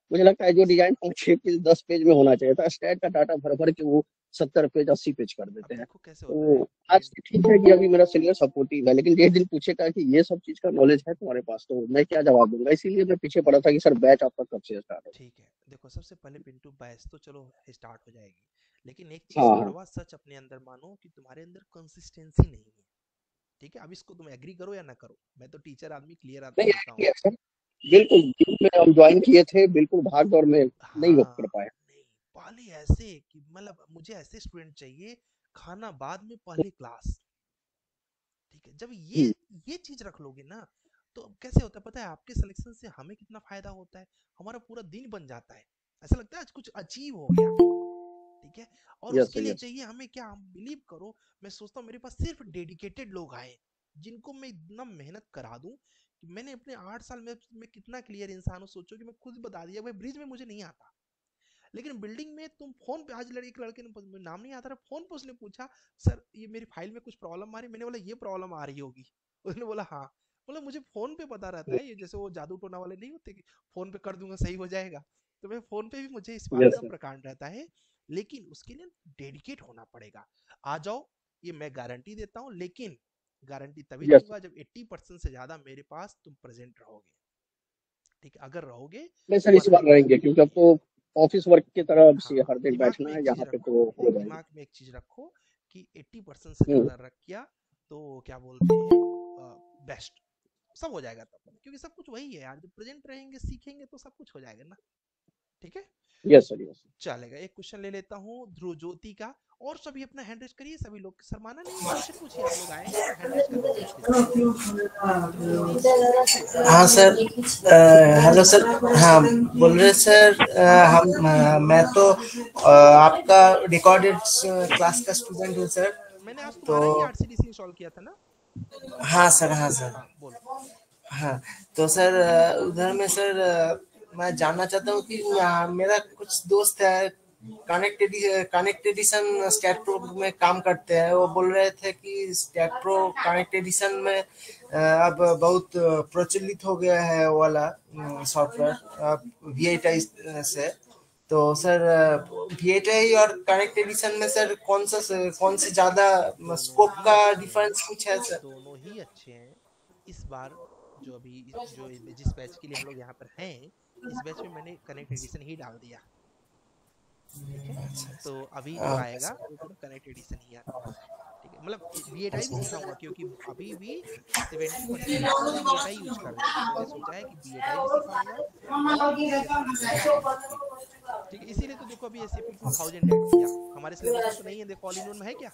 मुझे लगता है जो डिजाइन पाँच छह पेज दस पेज में होना चाहिए था, स्टैट का डाटा भर भर के वो सत्तर पेज अस्सी पेज कर अब देते हैं। देखो कैसे होता है तो आज कि से ठीक है कि अभी मेरा सीनियर सपोर्टिव है, लेकिन एक दिन पूछेगा कि ये सब चीज का नॉलेज है तुम्हारे पास, तो मैं क्या जवाब दूंगा? इसीलिए मैं पीछे पड़ा था कि सर बैच आपका कब से स्टार्ट होगा। ठीक है, देखो सबसे पहले पिंटू बैच तो चलो स्टार्ट हो जाएगी, लेकिन एक चीज हाँ हाँ। कड़वा सच अपने अंदर मानो कि तुम्हारे अंदर कंसिस्टेंसी नहीं है। ठीक है, अब इसको तुम एग्री करो या ना करो, मैं तो टीचर आदमी क्लियर आंसर नहीं देता आएंगे हूँ। सर, बिल्कुल जिम में हम ज्वाइन किए थे, बिल्कुल भाग दौड़ में नहीं वो कर हाँ, पाए। नहीं, पहले ऐसे कि मतलब मुझे ऐसे स्टूडेंट चाहिए, खाना बाद में पहले क्लास। ठीक है, जब ये हम्म, ये चीज रख लोगे ना, तो अब कैसे होता है पता है, आपके सिलेक्शन से हमें कितना फायदा होता है, हमारा पूरा दिन बन जाता है, ऐसा लगता है आज कुछ अचीव हो गया। ठीक है, और यस उसके सर लिए यस। चाहिए हमें क्या, हम बिलीव करो, मैं सोचता हूँ मेरे पास सिर्फ डेडिकेटेड लोग आए, जिनको मैं इतना मेहनत करा दूं कि मैंने अपने आठ साल में मैं कितना क्लियर इंसान हूँ, सोचो कि मैं खुद बता दिया भाई ब्रिज में मुझे नहीं आता, लेकिन बिल्डिंग में तुम फोन पे, आज लड़के एक लड़के ने मुझे नाम नहीं आता था, फोन पे उसने पूछा सर ये मेरी फाइल में कुछ प्रॉब्लम आ रही है, मैंने बोला ये प्रॉब्लम आ रही होगी, उसने बोला हाँ, बोला मुझे फोन पे पता रहता है, ये जैसे वो जादू टोना वाले नहीं होते कि फोन पे कर दूंगा सही हो जाएगा, तो मैं फोन पे भी मुझे इस बात यस का सर। प्रकांड रहता है, लेकिन उसके लिए डेडिकेट होना पड़ेगा। आ जाओ, ये मैं गारंटी देता हूँ, लेकिन गारंटी तभी यस दूंगा जब अस्सी परसेंट से ज्यादा मेरे पास तुम प्रेजेंट रहोगे। ठीक है, अगर रहोगे नहीं तो सर, इस वरना, बार रहेंगे क्योंकि अब तो ऑफिस वर्क की तरह अब से हाँ, हर दिन दिमाग बैठना में एक है चीज यहाँ पे, रखो, तो हो जाएगा। दिमाग में एक चीज रखो कि अस्सी परसेंट से हम्म। ज्यादा रख किया तो क्या बोलते हैं, बेस्ट, सब हो जाएगा तब, क्योंकि सब कुछ वही है यार, जब प्रेजेंट रहेंगे सीखेंगे तो सब कुछ हो जाएगा ना। ठीक है, यस सर यस। चलेगा, एक क्वेश्चन ले लेता हूँ ध्रुव ज्योति का, और सभी अपना हैंड रेज करिए, सभी लोग शर्माना नहीं है, क्वेश्चन पूछिए, आप लोग आए हैं तो हैंड रेज कर दीजिए प्लीज। ध्रुव ज्योति, हाँ सर। अ, हेलो सर। हाँ, बोल रहे सर। अ, हम अ, मैं तो अ, आपका रिकॉर्डेड क्लास का स्टूडेंट हूँ सर। मैंने आज तो तुम्हारा ही आरसीडीसी इंस्टॉल किया था ना। हाँ सर, हाँ सर। हाँ बोलो। हाँ, तो सर अ, उधर में सर अ, मैं जानना चाहता हूँ कि यहाँ मेरा कुछ दोस्त है, connect connect edition STAAD Pro में काम करते हैं। वो बोल रहे थे कि स्टैट प्रो कनेक्ट एडिशन में अ, अब बहुत प्रचलित हो गया है वो वाला सॉफ्टवेयर वी एट आई से। तो सर वी एट आई और कनेक्ट एडिशन में सर कौन सा कौन से ज्यादा दोनों स्कोप ही का अच्छे हैं, डिफरेंस कुछ है सर? दोनों ही अच्छे हैं। इस बार जो अभी जो जिस बैच के लिए हम लोग यहाँ पर हैं, इस बैच में मैंने कनेक्ट एडिशन ही डाल दिया। ठीक है, तो अभी जो आएगा वो पूरा कनेक्ट एडिशन ही आता है। ठीक है, मतलब बी एट आई भी सिखाऊंगा, क्योंकि अभी भी सेवेंटी परसेंट बच्चे लोग बी एट आई यूज कर रहे हैं, तो मैंने सोचा है कि बी एट आई भी सिखाऊंगा और उसके साथ साथ एसीपी भी। ठीक है, इसीलिए तो देखो अभी एसीपी टू थाउजेंड ऐड किया, हमारे सिलेबस में तो नहीं है, देखो ऑल इन वन में है क्या,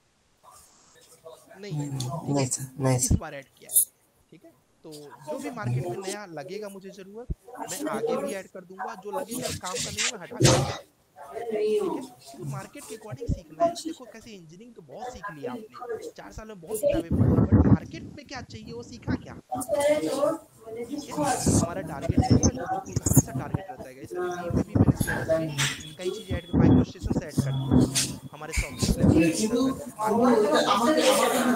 नहीं है। ठीक नहीं है, सर, नहीं इस सर। बार ऐड किया है। ठीक है, तो जो भी मार्केट में नया लगेगा मुझे जरूरत, मैं आगे भी ऐड कर दूंगा, जो लगे यार काम का नहीं है मैं हटा भी दूंगा। ठीक है, क्योंकि मार्केट के अकॉर्डिंग सीखना है ना, देखो कैसे इंजीनियरिंग तो बहुत सीख लिया आपने, चार साल में बहुत किताबें पढ़ ली, बट मार्केट में क्या चाहिए वो सीखा क्या। ठीक है, तो हमारा टारगेट रहेगा, जो स्कूल का हमेशा टारगेट रहता है, इस अभी बी में भी मैंने सिलेबस में कई चीजें ऐड, माइक्रो स्टेशन से ऐड कर दिया, हमारे सॉफ्टवेयर सिलेबस में नहीं था, ताकि मार्केट में क्या चाहिए वो सीख सके।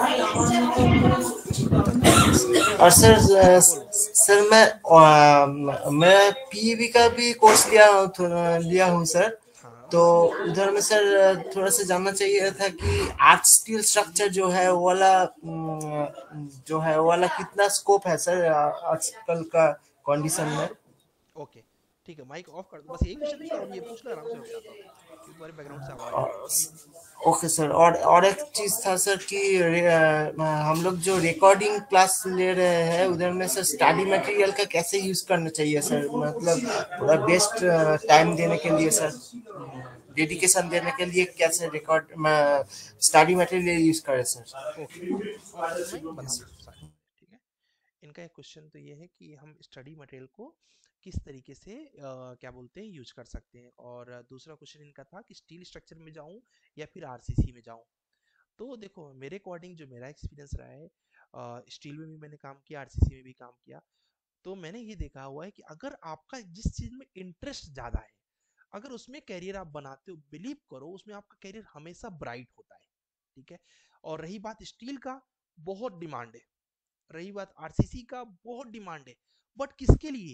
और सर अ, बोलो। सर मैं अ, मैं पी ई बी का भी कोर्स लिया हूँ, थोड़ा लिया हूँ सर। हाँ, तो उधर में सर थोड़ा सा जानना चाहिए था कि आर्च स्टील स्ट्रक्चर जो है वो वाला अम, जो है वो वाला कितना स्कोप है सर आजकल का कंडीशन में? ओके, ठीक है, माइक ऑफ कर दो, बस यही क्वेश्चन थी, और ये पूछ लो आराम से मैं बताता हूँ, क्योंकि तुम्हारे बैकग्राउंड से आवाज आ रही है। Okay sir. और और एक चीज था सर कि रे- अ, हम लोग जो रिकॉर्डिंग क्लास ले रहे हैं उधर में सर स्टडी मटेरियल का कैसे यूज करना चाहिए सर, मतलब पूरा बेस्ट टाइम देने के लिए सर, ठीक है, डेडिकेशन देने के लिए कैसे रिकॉर्ड स्टडी मटेरियल यूज करें सर? ओके, ऑफ कर दो माइक, बताता हूँ सारे। ठीक है, इनका एक क्वेश्चन तो ये है कि हम स्टडी मटेरियल को किस तरीके से अ, क्या बोलते हैं यूज कर सकते हैं, और दूसरा क्वेश्चन इनका था कि स्टील स्ट्रक्चर में जाऊं या फिर आरसीसी में जाऊं। तो देखो मेरे अकॉर्डिंग जो मेरा एक्सपीरियंस रहा है, स्टील में भी मैंने काम किया, आरसीसी में भी काम किया, तो मैंने ये देखा हुआ है कि अगर आपका जिस चीज में इंटरेस्ट ज्यादा है, अगर उसमें कैरियर आप बनाते हो, बिलीव करो उसमें आपका कैरियर हमेशा ब्राइट होता है। ठीक है, और रही बात स्टील का, बहुत डिमांड है, रही बात आरसीसी का, बहुत डिमांड है, बट किसके लिए,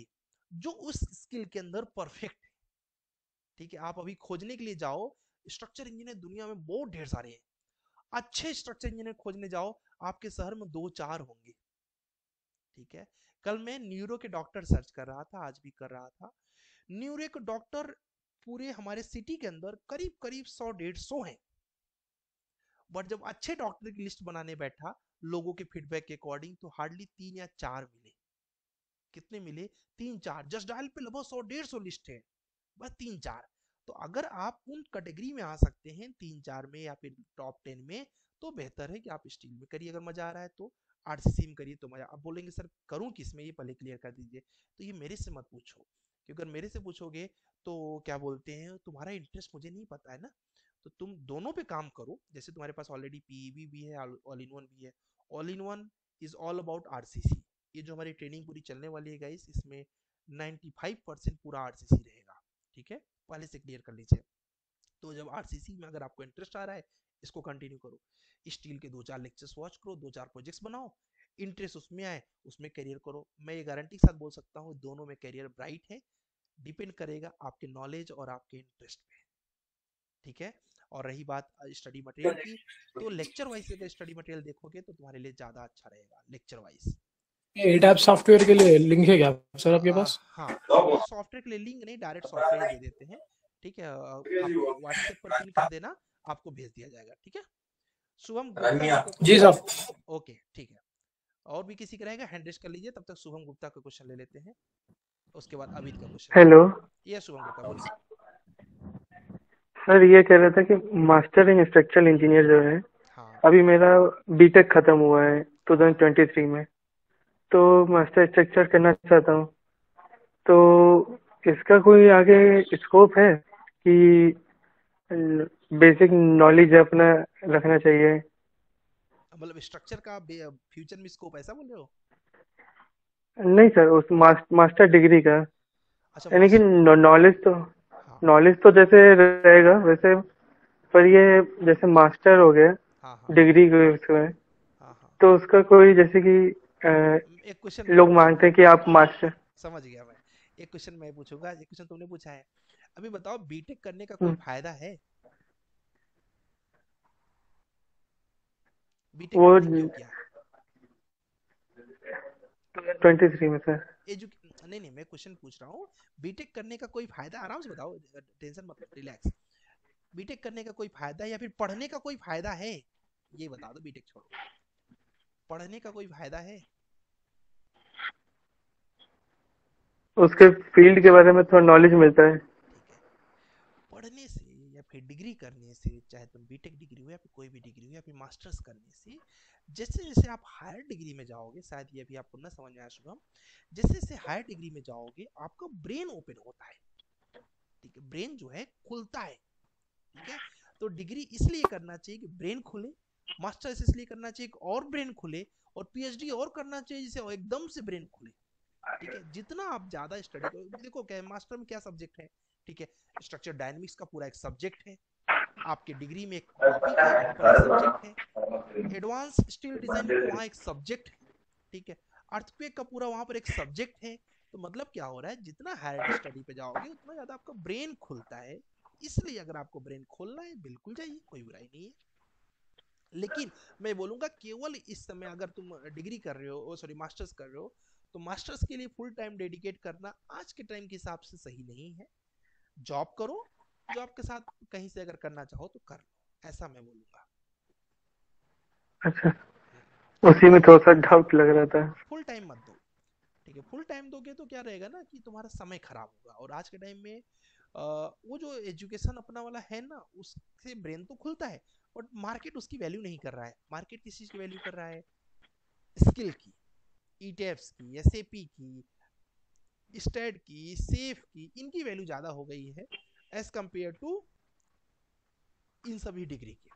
जो उस स्किल के अंदर परफेक्ट है। ठीक है, आप अभी खोजने के लिए जाओ, स्ट्रक्चर इंजीनियर दुनिया में बहुत ढेर सारे हैं। अच्छे स्ट्रक्चर इंजीनियर खोजने जाओ, आपके शहर में दो चार होंगे। ठीक है, कल मैं न्यूरो के डॉक्टर सर्च कर रहा था, आज भी कर रहा था। न्यूरो के डॉक्टर पूरे हमारे सिटी के अंदर करीब करीब सौ डेढ़ सौ हैं। बट जब अच्छे डॉक्टर की लिस्ट बनाने बैठा लोगों के फीडबैक के अकॉर्डिंग, तो हार्डली तीन या चार मिले। कितने मिले? तीन चार। जस्ट डायल पे लगभग सौ डेढ़ सौ लिस्ट है, बस तीन चार। तो अगर आप उन कैटेगरी में आ सकते हैं तीन चार में या फिर टॉप टेन में, तो बेहतर है कि आप स्टील में करिए। अगर मजा आ रहा है तो आरसीसी में करिए तो मजा। आप बोलेंगे सर करूं किस में, ये पहले क्लियर कर दीजिए। तो ये मेरे से मत पूछो, क्योंकि अगर मेरे से पूछोगे तो क्या बोलते हैं, तुम्हारा इंटरेस्ट मुझे नहीं पता है ना। तो तुम दोनों पे काम करो। जैसे तुम्हारे पास ऑलरेडी पीईबी भी है, ऑल इन वन भी है। All in one is all about RCC. ये जो हमारी ट्रेनिंग पूरी चलने वाली है गाइस, इसमें नाइन्टी फाइव परसेंट पूरा आरसीसी रहेगा। ठीक है, पहले से क्लियर कर लीजिए। तो जब आरसीसी में अगर आपको इंटरेस्ट आ रहा है, इसको कंटिन्यू करो। स्टील के दो चार लेक्चर्स वॉच करो, दो चार प्रोजेक्ट्स बनाओ, इंटरेस्ट उसमें आए उसमें करियर करो। मैं ये गारंटी के साथ बोल सकता हूँ दोनों में करियर ब्राइट है। डिपेंड करेगा आपके नॉलेज और आपके इंटरेस्ट पे। ठीक है, और रही बात स्टडी मटेरियल की, तो लेक्चर वाइज अगर स्टडी मटेरियल देखोगे तो तुम्हारे लिए ज्यादा अच्छा रहेगा लेक्चर वाइज। एडैप सॉफ्टवेयर के लिए लिंक है क्या सर आपके पास? हाँ, सॉफ्टवेयर के लिए लिंक नहीं, डायरेक्ट सॉफ्टवेयर दे देते हैं। ठीक है, आप व्हाट्सएप पर पिन कर देना, आपको भेज दिया जाएगा। ठीक है, शुभम गुप्ता का जी सर। ओके ठीक है। और भी किसी का रहेगा हैंड रेज कर लीजिए, तब तक शुभम गुप्ता का क्वेश्चन ले लेते हैं, उसके बाद अमित का क्वेश्चन। हेलो ये शुभम गुप्ता बोलिए। सर, ये कह रहा था कि मास्टर इन स्ट्रक्चरल इंजीनियर जो है, हाँ अभी मेरा बीटेक खत्म हुआ है दो हज़ार तेईस में, तो मास्टर स्ट्रक्चर करना चाहता हूँ। तो इसका कोई आगे स्कोप है कि बेसिक नॉलेज अपना रखना चाहिए? मतलब स्ट्रक्चर का फ्यूचर में स्कोप ऐसा बोल रहे हो? नहीं सर, उस मास, मास्टर डिग्री का, अच्छा यानी कि मास्टर, नॉलेज तो हाँ नॉलेज तो जैसे रहेगा वैसे, पर ये जैसे मास्टर हो गया हाँ हाँ डिग्री के उसमें, हाँ हाँ। तो उसका कोई जैसे कि अ, एक क्वेश्चन मैं लोग पूछूंगा, मांगते हैं कि आप मास्टर। समझ गया मैं। एक क्वेश्चन मैं पूछूंगा, एक क्वेश्चन तुमने पूछा है। अभी बताओ बीटेक करने का कोई हम्म, फायदा है? बीटेक वो तुमने क्यों किया? तेईस में सर। एजु नहीं नहीं, मैं क्वेश्चन पूछ रहा हूँ, बीटेक करने का कोई फायदा, आराम से बताओ, टेंशन मत लो, रिलैक्स। बीटेक करने का कोई फायदा है या फिर पढ़ने का कोई फायदा है? ये बता दो, बीटेक छोड़ो, पढ़ने का कोई फायदा है? उसके फील्ड के बारे में थोड़ा नॉलेज मिलता है। ठीक है, पढ़ने से या फिर डिग्री करने से, चाहे तुम बीटेक डिग्री हो या फिर कोई भी डिग्री हो या फिर मास्टर्स करने से, जैसे जैसे आप हायर डिग्री में जाओगे, शायद ये भी आपको ना समझ में आया शुभम, जैसे जैसे हायर डिग्री में जाओगे आपका ब्रेन ओपन होता है। ठीक है, ब्रेन जो है खुलता है। ठीक है, तो डिग्री इसलिए करना चाहिए कि ब्रेन खुले, मास्टर्स इसलिए करना चाहिए कि और ब्रेन खुले, और पीएचडी और करना चाहिए जिसे एकदम से ब्रेन खुले। ठीक है, जितना आप ज्यादा स्टडी करो, देखो क्या मास्टर में क्या सब्जेक्ट है। ठीक है, स्ट्रक्चर डायनेमिक्स का पूरा एक सब्जेक्ट है, आपके डिग्री में एक टॉपिक है, ऊपर एक सब्जेक्ट है, एडवांस स्टील डिजाइनिंग का वहाँ एक सब्जेक्ट है। ठीक है, अर्थक्वेक का पूरा वहां पर एक सब्जेक्ट है। तो मतलब क्या हो रहा है, जितना हायर स्टडी पे जाओगे उतना ज्यादा आपका ब्रेन खुलता है। इसलिए अगर आपको ब्रेन खोलना है बिल्कुल जाइए, कोई बुराई नहीं है। लेकिन मैं बोलूंगा केवल इस समय अगर तुम डिग्री कर रहे हो, सॉरी मास्टर्स कर रहे हो, तो मास्टर्स के लिए फुल टाइम डेडिकेट करना आज के टाइम के हिसाब से सही नहीं है। जॉब करो, जॉब के साथ कहीं से अगर करना चाहो तो कर लो, ऐसा मैं बोलूंगा। अच्छा, उसी में थोड़ा सा डाउट लग रहा था। फुल टाइम मत दो। ठीक है, फुल टाइम दोगे तो क्या रहेगा ना कि तुम्हारा समय खराब होगा। और आज के टाइम में आ, वो जो एजुकेशन अपना वाला है ना, उससे ब्रेन तो खुलता है, बट मार्केट उसकी वैल्यू नहीं कर रहा है। मार्केट किस चीज की वैल्यू कर रहा है? स्किल की, ईटेफ्स की, एसएपी की, स्टेट की, सेफ की, इनकी वैल्यू ज्यादा हो गई है एज कंपेयर टू इन सभी डिग्री के।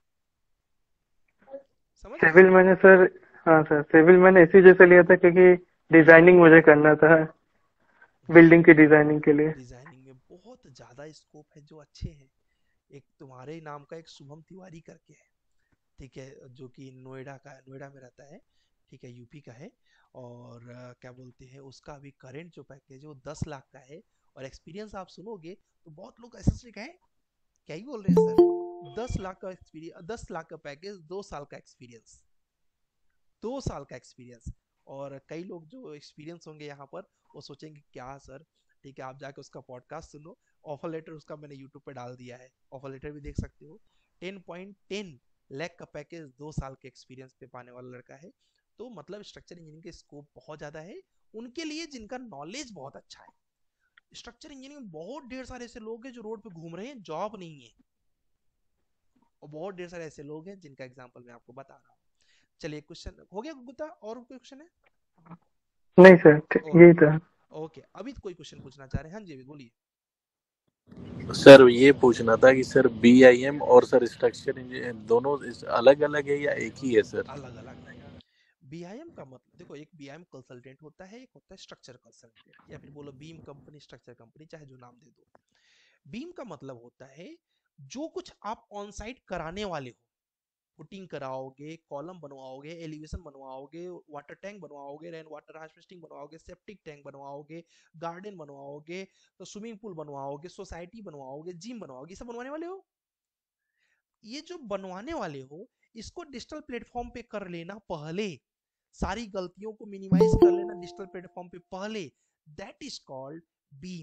समझ गए? सिविल मैंने सर, हाँ सर, सिविल मैंने इसी वजह से लिया था क्योंकि डिजाइनिंग मुझे करना था, बिल्डिंग की डिजाइनिंग के लिए। डिजाइनिंग में बहुत ज्यादा स्कोप है जो अच्छे हैं। एक तुम्हारे नाम का एक शुभम तिवारी करके है, ठीक है, जो कि नोएडा का, नोएडा में रहता है। ठीक है, यूपी का है। और अ, क्या बोलते हैं, उसका अभी करंट जो पैकेज है वो दस लाख का है। और एक्सपीरियंस आप सुनोगे तो बहुत लोग ऐसे से कहें क्या ही बोल रहे हैं सर, दस लाख का एक्सपीरियंस, दस लाख का पैकेज, दो साल का एक्सपीरियंस, दो साल का एक्सपीरियंस। और कई लोग जो एक्सपीरियंस होंगे यहाँ पर वो सोचेंगे क्या सर। ठीक है, आप जाके उसका पॉडकास्ट सुनो, ऑफर लेटर उसका मैंने यूट्यूब पे डाल दिया है, ऑफर लेटर भी देख सकते हो। टेन पॉइंट टेन लाख का पैकेज दो साल के एक्सपीरियंस पे पाने वाला लड़का है। तो मतलब स्ट्रक्चर इंजीनियरिंग के स्कोप बहुत ज़्यादा है उनके लिए जिनका नॉलेज बहुत अच्छा है। स्ट्रक्चर इंजीनियरिंग में बहुत ढेर सारे ऐसे लोग हैं जो रोड पे घूम रहे हैं, जॉब नहीं है। और बहुत ढेर सारे ऐसे लोग हैं जिनका एग्जाम्पल मैं आपको बता रहा हूँ। चलिए, क्वेश्चन हो गया गुप्ता, और कोई क्वेश्चन है? नहीं सर, ठीक- यही था। ओके, अभी कोई क्वेश्चन पूछना चाह रहे हैं? हाँ जी, अभी बोलिए। सर ये पूछना था कि सर बी आई एम और सर स्ट्रक्चर इंजीनियर दोनों अलग अलग है या एक ही है सर? अलग अलग है। बी आई एम का मतलब देखो, एक बी आई एम कंसल्टेंट होता है, एक होता है स्ट्रक्चर कंसल्टेंट, या फिर बोलो बीम कंपनी, स्ट्रक्चर कंपनी, चाहे जो नाम दे दो। बीम का मतलब होता है जो कुछ आप ऑन साइट कराने वाले हो, पुटिंग कराओगे, कॉलम बनवाओगे, एलिवेशन बनवाओगे, वाटर टैंक बनवाओगे, रेन वाटर हार्वेस्टिंग बनवाओगे, सेप्टिक टैंक बनवाओगे, गार्डन बनवाओगे, तो स्विमिंग पूल बनवाओगे, सोसाइटी बनवाओगे, जिम बनवाओगे, सब बनवाने वाले हो। ये जो बनवाने वाले हो इसको डिजिटल प्लेटफॉर्म पे कर लेना पहले, सारी गलतियों को मिनिमाइज कर लेना डिजिटल प्लेटफॉर्म पे पहले, दैट इज कॉल्ड बीम।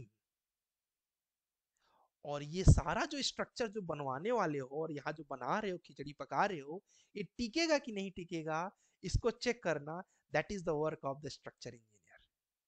और ये सारा जो स्ट्रक्चर जो बनवाने वाले हो और यहाँ जो बना रहे हो, खिचड़ी पका रहे हो, ये टिकेगा कि नहीं टिकेगा, इसको चेक करना, that is the work of the structure engineer.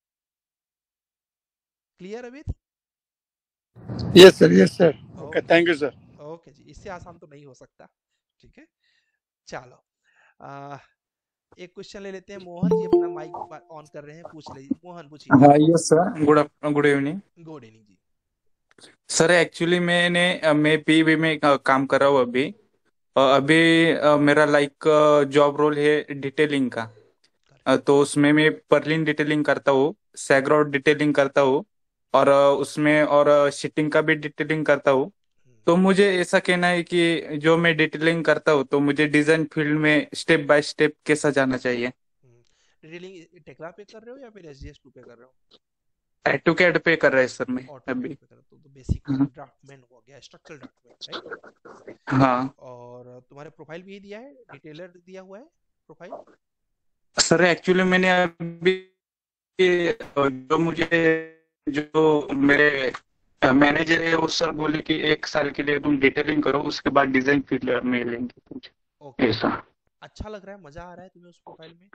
Clear Amit? Yes sir, yes sir. Okay, thank you sir. Okay जी, इससे आसान तो नहीं हो सकता। ठीक है, चलो आ, एक क्वेश्चन ले लेते हैं। मोहन जी अपना माइक ऑन कर रहे हैं, पूछ लीजिए। मोहन पूछिए। हाँ yes sir, good good evening. Good evening जी। सर एक्चुअली मैंने मैं पीवी में अ, काम कर रहा हूँ अभी। अ, अभी अ, मेरा लाइक जॉब रोल है डिटेलिंग का। अ, तो उसमें मैं पर्लिन डिटेलिंग करता हूँ, सैग्रॉड डिटेलिंग करता हूँ, और अ, उसमें और शिटिंग का भी डिटेलिंग करता हूँ। तो मुझे ऐसा कहना है कि जो मैं डिटेलिंग करता हूँ तो मुझे डिजाइन फील्ड में स्टेप बाय स्टेप कैसा जाना चाहिए? डिटेलिंग टेक्ला पे कर रहे हो या फिर एस जी एस टू पे कर रहे हो? एटोकैड पे कर रहे हैं सर मैं ऑटोकैड अभी। पे कर रहे हो, तो, तो बेसिकली ड्राफ्टमैन हो गया, स्ट्रक्चरल ड्राफ्टमैन, राइट? हाँ और तुम्हारे प्रोफाइल भी दिया है, डिटेलर दिया हुआ है प्रोफाइल? सर एक्चुअली मैंने अभी जो मुझे जो मेरे मैनेजर है वो सर बोले कि एक साल के लिए तुम डिटेलिंग करो, उसके बाद डिजाइन फील्ड में लेंगे तुझे। ओके, ऐसा अच्छा लग रहा है, मजा आ रहा है तुम्हें उस प्रोफाइल में?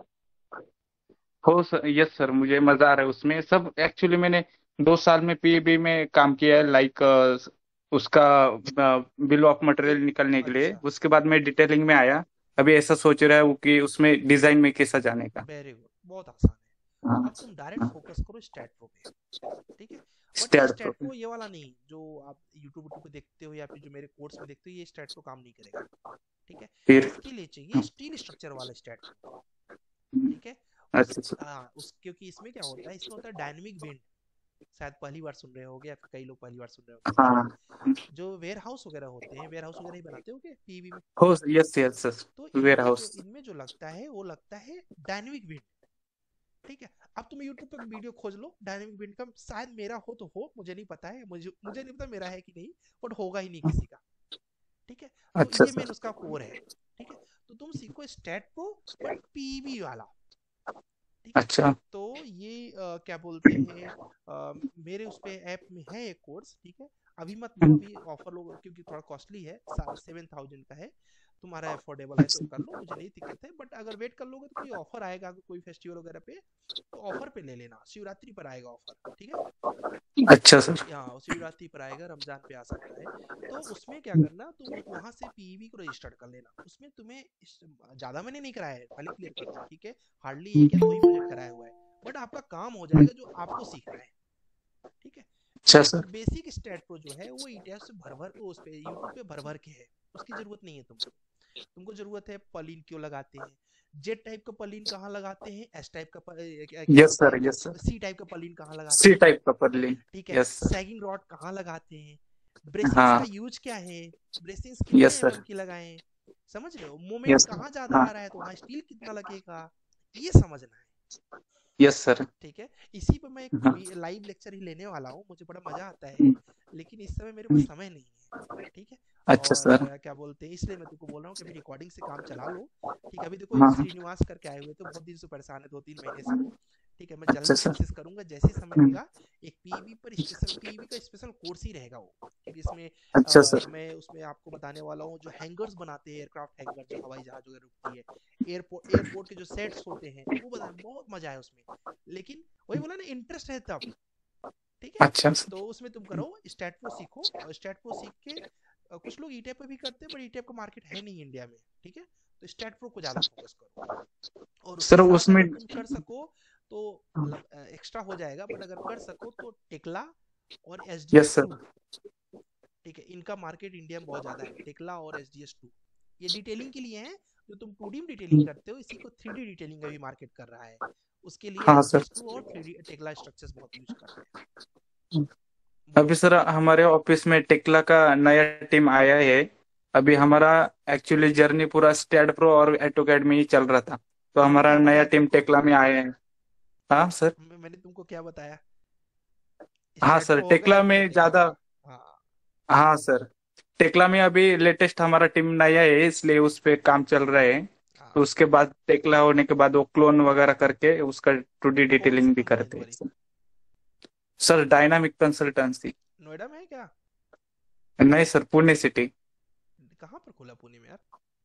हो सर? यस सर, मुझे मजा आ रहा है उसमें। सब एक्चुअली मैंने दो साल में पीबी में काम किया है, लाइक उसका बिल ऑफ मटेरियल निकलने के लिए। अच्छा, उसके बाद मैं डिटेलिंग में आया। अभी ऐसा सोच रहा हूँ कि उसमें डिजाइन में कैसा जाने का। वेरी गुड, बहुत आसान है। हाँ अब तुम डायरेक्ट फोकस करो स्टैट प्रो पे, ठीक है? बट स्टैट स्टैट प्रो ये वाला नहीं जो आप यूट्यूब यूट्यूब पे देखते हो या फिर जो मेरे कोर्स में देखते हो, ये स्टैट प्रो काम नहीं करेगा, ठीक है? फिर इसके लिए चाहिए स्टील स्ट्रक्चर वाला स्टैट प्रो, ठीक है? उस अच्छा सर। हाँ, उस क्योंकि इसमें क्या होता है, इसमें होता है डायनेमिक बेंड। शायद पहली बार सुन रहे होगे या फिर कई लोग पहली बार सुन रहे होंगे। हाँ जो वेयर हाउस वगैरह होते हैं, वेयर हाउस वगैरह ही बनाते हो क्या पीवी में? हो यस यस तो सर, वेयर इनमें जो हाउस। इनमें जो लगता है वो लगता है डायनेमिक बेंड, ठीक है? अब तुम यूट्यूब पे वीडियो खोज लो डायनेमिक बेंड का, शायद मेरा हो तो हो, मुझे नहीं पता है, मुझे मुझे नहीं पता मेरा है कि नहीं, बट होगा ही नहीं किसी का, ठीक है? तो अच्छा ये मेन सर। उसका कोर है, ठीक है? तो तुम सीखो स्टैट प्रो बट पीवी वाला, ठीक है? अच्छा तो ये आ, क्या बोलते हैं, आ, मेरे उस पे ऐप में है एक कोर्स, ठीक है? अभी मत लो, अभी ऑफर लो क्योंकि थोड़ा कॉस्टली है, सेवन थाउजेंड का है। तुम्हारा अफोर्डेबल है तो कर लो, मुझे नहीं दिक्कत है, बट अगर वेट कर लोगे तो कोई ऑफर आएगा, अगर कोई फेस्टिवल वगैरह पे, तो ऑफर पे ले लेना, शिवरात्रि पर आएगा ऑफर, ठीक है? अच्छा सर। हाँ, शिवरात्रि पर आएगा, रमजान पे आ सकता है। तो उसमें क्या करना, तुम वहां से पीवी को रजिस्टर कर लेना। उसमें तुम्हें ज्यादा मैंने नहीं कराया है, पहले क्लियर कर दूं, ठीक है? हार्डली एक या दो ही प्रोजेक्ट कराया हुआ है, बट आपका काम हो जाएगा जो आपको सीखना है, ठीक है? अच्छा तो सर। बेसिक स्टैट प्रो जो है वो ईटीएस से भर भर उस पे यूट्यूब पे भर भर के है, उसकी जरूरत नहीं है तुमको। तुमको जरूरत है पलीन क्यों लगाते हैं, जेड टाइप का पलीन कहाँ लगाते हैं, एस टाइप का प- क्या क्या यस बोलते सर, यस हैं, सर। सी टाइप का पलीन कहाँ लगाते सी हैं, टाइप का पर्लिन। ठीक है? Yes sir. सैगिंग रॉड कहाँ लगाते हैं, ब्रेसिंग्स का हाँ यूज क्या है, ब्रेसिंग्स कितने यस एमएम सर। की लगाएं, समझ रहे हो, मोमेंट यस कहाँ ज्यादा हाँ आ रहा है तो वहाँ स्टील कितना लगेगा, ये समझना है। यस सर ठीक है, इसी पे मैं हाँ एक लाइव लेक्चर ही लेने वाला हूँ, मुझे बड़ा मजा आता है, लेकिन इस समय मेरे पास समय नहीं है। ठीक है, अच्छा और सर अ, क्या बोलते हैं, इसलिए मैं तुमको बोल रहा हूँ कि अभी रिकॉर्डिंग से काम चला लो। ठीक है, अभी देखो एक हाँ श्रीनिवास करके आए हुए तो बहुत दिन से परेशान है, दो तीन महीने से वो। ठीक है, मैं अच्छा जल्दी सर कोशिश करूंगा, जैसे ही समय मिला एक पीवी पर स्पेशल, पीवी का स्पेशल कोर्स ही रहेगा वो, क्योंकि इसमें अच्छा अ, सर मैं उसमें आपको बताने वाला हूँ जो हैंगर्स बनाते हैं, एयरक्राफ्ट हैंगर जो हवाई जहाज वगैरह रुकती है, एयरपोर्ट एयरपोर्ट के जो सेट्स होते हैं वो बता, बहुत मजा है उसमें। लेकिन वही बोला ना, इंटरेस्ट है तब। ठीक है, अच्छा सर तो उसमें तुम करो स्टैट प्रो सीखो, और स्टैट प्रो सीख के अ, कुछ लोग ईटेप पे भी करते हैं, बट ईटेप का मार्केट है नहीं इंडिया में। ठीक है, तो स्टैट प्रो को ज्यादा फोकस करो, और उसके सर साथ उसमें अगर तुम कर सको तो मतलब एक्स्ट्रा हो जाएगा, बट अगर कर सको तो टेक्ला और S D S S sir two. ठीक है, इनका मार्केट इंडिया में बहुत ज्यादा है, टेक्ला और एस डी एस टू। ये डिटेलिंग के लिए है, जो तुम टू डी डिटेलिंग करते हो इसी को थ्री डी डिटेलिंग अभी मार्केट कर रहा है, उसके लिए हाँ S D sir S two और थ्री डी टेक्ला स्ट्रक्चर्स बहुत यूज कर रहे हैं। अभी बोलो। सर हमारे ऑफिस में टेक्ला का नया टीम आया है। अभी हमारा एक्चुअली जर्नी पूरा स्टैड प्रो और ऑटोकैड में ही चल रहा था, तो मैंने हमारा क्या नया बताया टीम तुमको, टेक्ला में आया है। हाँ सर मैं- मैंने तुमको क्या बताया, हाँ स्टैट सर प्रो होगा टेक्ला इंडिया में में। ज्यादा हाँ हाँ सर टेक्ला में अभी लेटेस्ट हमारा टीम नया है, इसलिए उस पे काम चल रहा है। तो हाँ, उसके बाद टेक्ला होने के बाद वो क्लोन वगैरह करके उसका टू डी कौन सी डिटेलिंग भी कंपनी है करते हैं तुम्हारी, sir. Sir dynamic consultancy. Noida में है क्या, नहीं सर पुणे सिटी। कहाँ पर खोला पुणे में यार,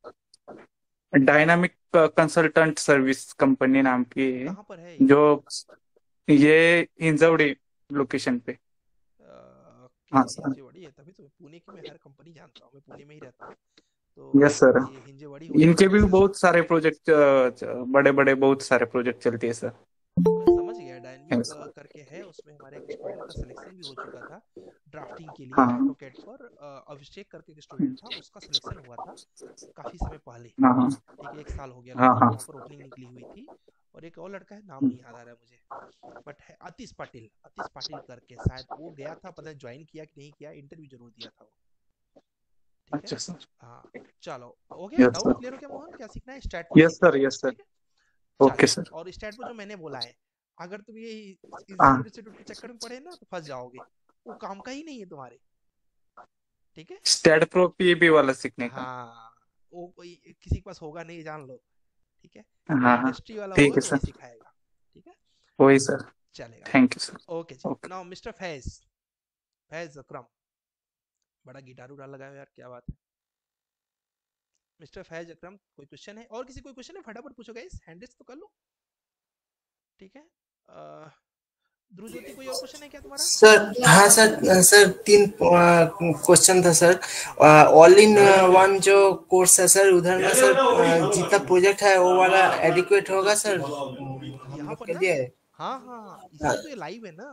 डायनामिक कंसल्टेंट सर्विस कंपनी नाम की है, कहाँ पर है ये। जो ये हिंजवड़ी लोकेशन पे। ओके, हाँ सर हिंजेवाड़ी है, तभी तो मैं पुणे की मैं हर कंपनी जानता हूँ, मैं पुणे में ही रहता हूँ, यस तो सर ये हिंजेवाड़ी होने की इनके वजह भी से मैं बहुत सारे प्रोजेक्ट बड़े बड़े बहुत सारे प्रोजेक्ट चलते हैं सर। मैं समझ गया। डायनमिक यस करके है, उसमें हमारे एक स्टूडेंट का सिलेक्शन भी हो चुका था ड्राफ्टिंग के लिए हाँ ऑटोकैड पर। अ, अभिषेक करके एक स्टूडेंट था, उसका सिलेक्शन हुआ था काफी समय पहले। हाँ हाँ ठीक है, एक साल हो गया हाँ लगभग, हाँ वहाँ पर ओपनिंग निकली हुई थी। और एक और लड़का है, नाम नहीं याद आ रहा है मुझे, बट है आतिश पाटिल, आतिश पाटिल करके, शायद वो गया था, पता नहीं ज्वाइन किया कि नहीं किया, इंटरव्यू जरूर दिया था वो। ठीक है, अच्छा सर हाँ, चलो हो गया, यस डाउट सर क्लियर हो गया मोहन, क्या सीखना है, स्टैट प्रो यस सीखना सर है। यस सर ठीक है, ओके चलो, सर और स्टैट प्रो जो मैंने बोला है, अगर तुम ये हाँ इंस्टीट्यूट के चक्कर में पड़े ना तो फंस जाओगे, वो काम का ही नहीं है तुम्हारे। ठीक है, स्टैड प्रो पीबी वाला सीखने का। हाँ, वो कोई किसी के पास होगा नहीं, जान लो। ठीक है, कोई हाँ हाँ इंडस्ट्री वाला ठीक होगा है तो वही सर सिखाएगा। ठीक है, वही सर चलेगा। थैंक यू सर ओके जी, okay now mister Faiz, Faiz Akram, बड़ा गिटार उड़ा लगा है यार, क्या बात है। मिस्टर फैज अकरम, कोई क्वेश्चन है, और किसी कोई क्वेश्चन है, फटाफट पूछो गाइस, हैंड रेस तो कर लो। ठीक है, अ, ध्रुव ज्योति, कोई और क्वेश्चन है क्या तुम्हारा। सर हाँ सर, सर तीन क्वेश्चन था सर। ऑल इन वन जो कोर्स है सर, उधर में सर अ, जितना प्रोजेक्ट है वो वाला एडिक्वेट होगा सर हम यहाँ लोग पर के ना, लिए। हाँ हाँ, हाँ, इसीलिए तो ये लाइव है ना।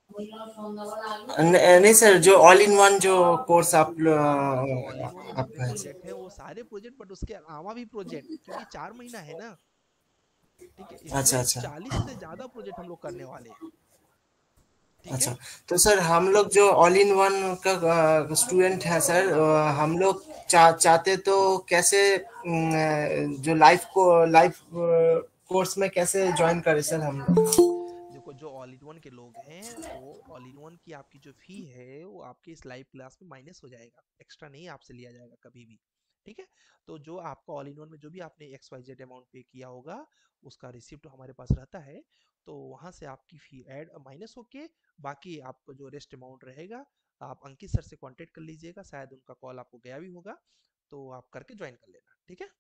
न- नहीं सर, जो ऑल इन वन जो कोर्स आप लो- हाँ, जो ऑल इन वन में जितने आपका है सर। प्रोजेक्ट हैं वो सारे प्रोजेक्ट, बट उसके अलावा भी प्रोजेक्ट, क्योंकि चार महीना है ना। ठीक है, अच्छा इसमें अच्छा चालीस से ज्यादा प्रोजेक्ट हम लोग करने वाले हैं। ठीक है, अच्छा, तो सर हम लोग जो ऑल इन वन का स्टूडेंट है सर, अ, हम लोग चा, चाहते तो कैसे अम, जो लाइफ को लाइफ कोर्स में कैसे ज्वाइन करें सर हम लोग। हाँ, देखो जो ऑल इन वन के लोग हैं, तो ऑल इन वन की आपकी जो फी है वो आपके इस लाइव क्लास में माइनस हो जाएगा, एक्स्ट्रा नहीं आपसे लिया जाएगा कभी भी। ठीक है, तो जो आपका ऑल इन वन में जो भी आपने एक्स वाई जेड अमाउंट पे किया होगा, उसका रिसिप्ट हमारे पास रहता है, तो वहां से आपकी फी ऐड माइनस होके बाकी आपको जो रेस्ट अमाउंट रहेगा, आप अंकित सर से कांटेक्ट कर लीजिएगा, शायद उनका कॉल आपको गया भी होगा, तो आप करके ज्वाइन कर लेना। ठीक है,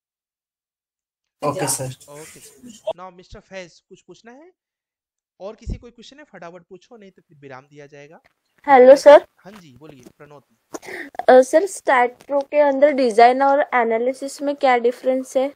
ओके सर। ओके जी। नाउ मिस्टर फैज, कुछ पूछना है, और किसी कोई क्वेश्चन है फटाफट पूछो, नहीं तो फिर विराम दिया जाएगा। Hello sir. हाँ जी बोलिए प्रनोद। अ, सर स्टैट प्रो के अंदर डिजाइन और एनालिसिस में क्या डिफरेंस है।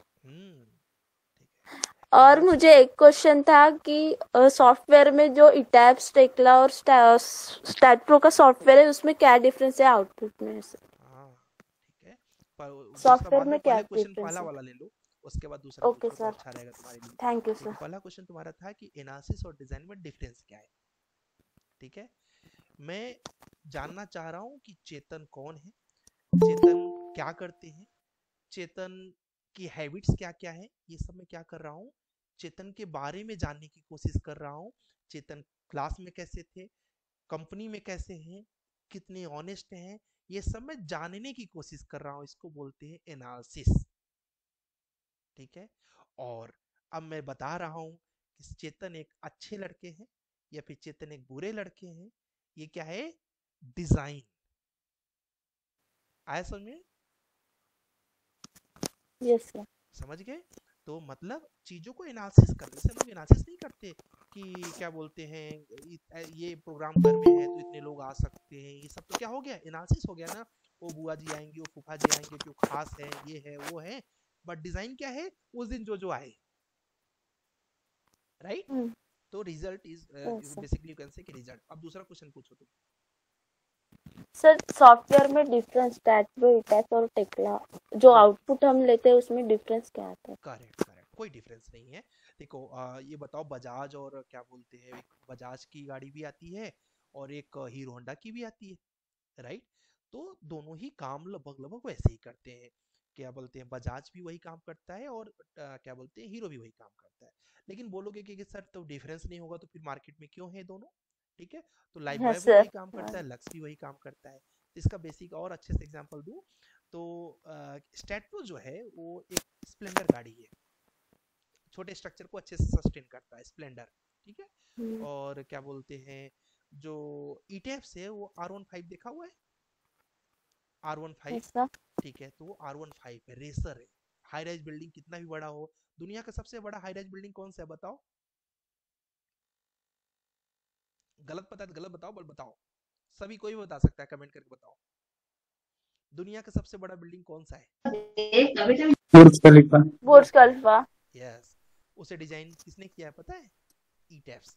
और मुझे एक क्वेश्चन था कि सॉफ्टवेयर में जो इटैप्स, टेक्ला और स्टैट प्रो का सॉफ्टवेयर है उसमें क्या डिफरेंस है आउटपुट में सर। ठीक है, पर दूसरा सॉफ्टवेयर बाद में में क्या पहले क्वेश्चन डिफरेंस पहला है। वाला ले लो, उसके बाद दूसरा ओके पूछो तो सर, अच्छा रहेगा तुम्हारे लिए। थैंक यू देखो सर। पहला क्वेश्चन तुम्हारा था कि एनालिसिस और डिजाइन में डिफरेंस क्या है। ठीक है, मैं जानना चाह रहा हूँ कि चेतन कौन है, चेतन क्या करते हैं, चेतन की हैबिट्स क्या क्या है, ये सब मैं क्या कर रहा हूँ, चेतन के बारे में जानने की कोशिश कर रहा हूँ। चेतन क्लास में कैसे थे, कंपनी में कैसे हैं, कितने ऑनेस्ट हैं, ये सब मैं जानने की कोशिश कर रहा हूँ। इसको बोलते हैं एनालिसिस। ठीक है। और अब मैं बता रहा हूँ कि चेतन एक अच्छे लड़के हैं या फिर चेतन एक बुरे लड़के हैं। ये क्या है, डिजाइन। आया समझ में? Yes sir. समझ गए? तो मतलब चीजों को एनालिसिस करने से, लोग एनालिसिस नहीं करते कि क्या बोलते हैं ये प्रोग्राम घर में है तो इतने लोग आ सकते हैं, ये सब तो क्या हो गया, एनालिसिस हो गया ना। वो बुआ जी आएंगे, वो फूफा जी आएंगे, क्यों खास है, ये है वो है। बट डिजाइन क्या है, उस दिन जो जो आए, राइट right? तो result is basically you can say कि रिजल्ट। अब दूसरा क्वेश्चन पूछो तुम। सर सॉफ्टवेयर में डिफरेंस स्टैट्रो, ईटैप और टेक्ला, जो आउटपुट हम लेते हैं उसमें डिफरेंस क्या आता है? करेक्ट करेक्ट, कोई डिफरेंस नहीं है। देखो आ, ये बताओ, बजाज और क्या बोलते हैं, एक बजाज की गाड़ी भी आती है और एक हीरो होंडा की भी आती है, राइट। तो दोनों ही काम लगभग लगभग वैसे ही करते हैं। क्या बोलते हैं, बजाज भी वही काम करता है और आ, क्या बोलते हैं, हीरो भी वही काम करता है। लेकिन बोलोगे कि, कि सर तो डिफरेंस नहीं होगा तो फिर मार्केट में क्यों है दोनों? ठीक है, तो लाइफ बॉय भी वही काम करता है, लक्स भी वही काम करता है। तो इसका बेसिक और अच्छे से एग्जांपल दूं तो स्टैट्रो जो है वो एक स्प्लेंडर गाड़ी है, छोटे स्ट्रक्चर को अच्छे से सस्टेन करता है, स्प्लेंडर। ठीक है। और क्या बोलते हैं, जो ईटेफ से वो आर वन फाइव देखा हुआ है, आर वन फाइव। ठीक है, तो वो आर वन फाइव है, रेसर है। हाई राइज बिल्डिंग कितना भी बड़ा हो, दुनिया का सबसे बड़ा हाई राइज बिल्डिंग कौन सा है बताओ? गलत पता है तो गलत बताओ, बल बताओ, सभी कोई भी बता सकता है, कमेंट करके बताओ। दुनिया का सबसे बड़ा बिल्डिंग कौन सा है? बुर्ज खलीफा। बुर्ज खलीफा। यस। उसे डिजाइन किसने किया है पता है? ईटेफ्स।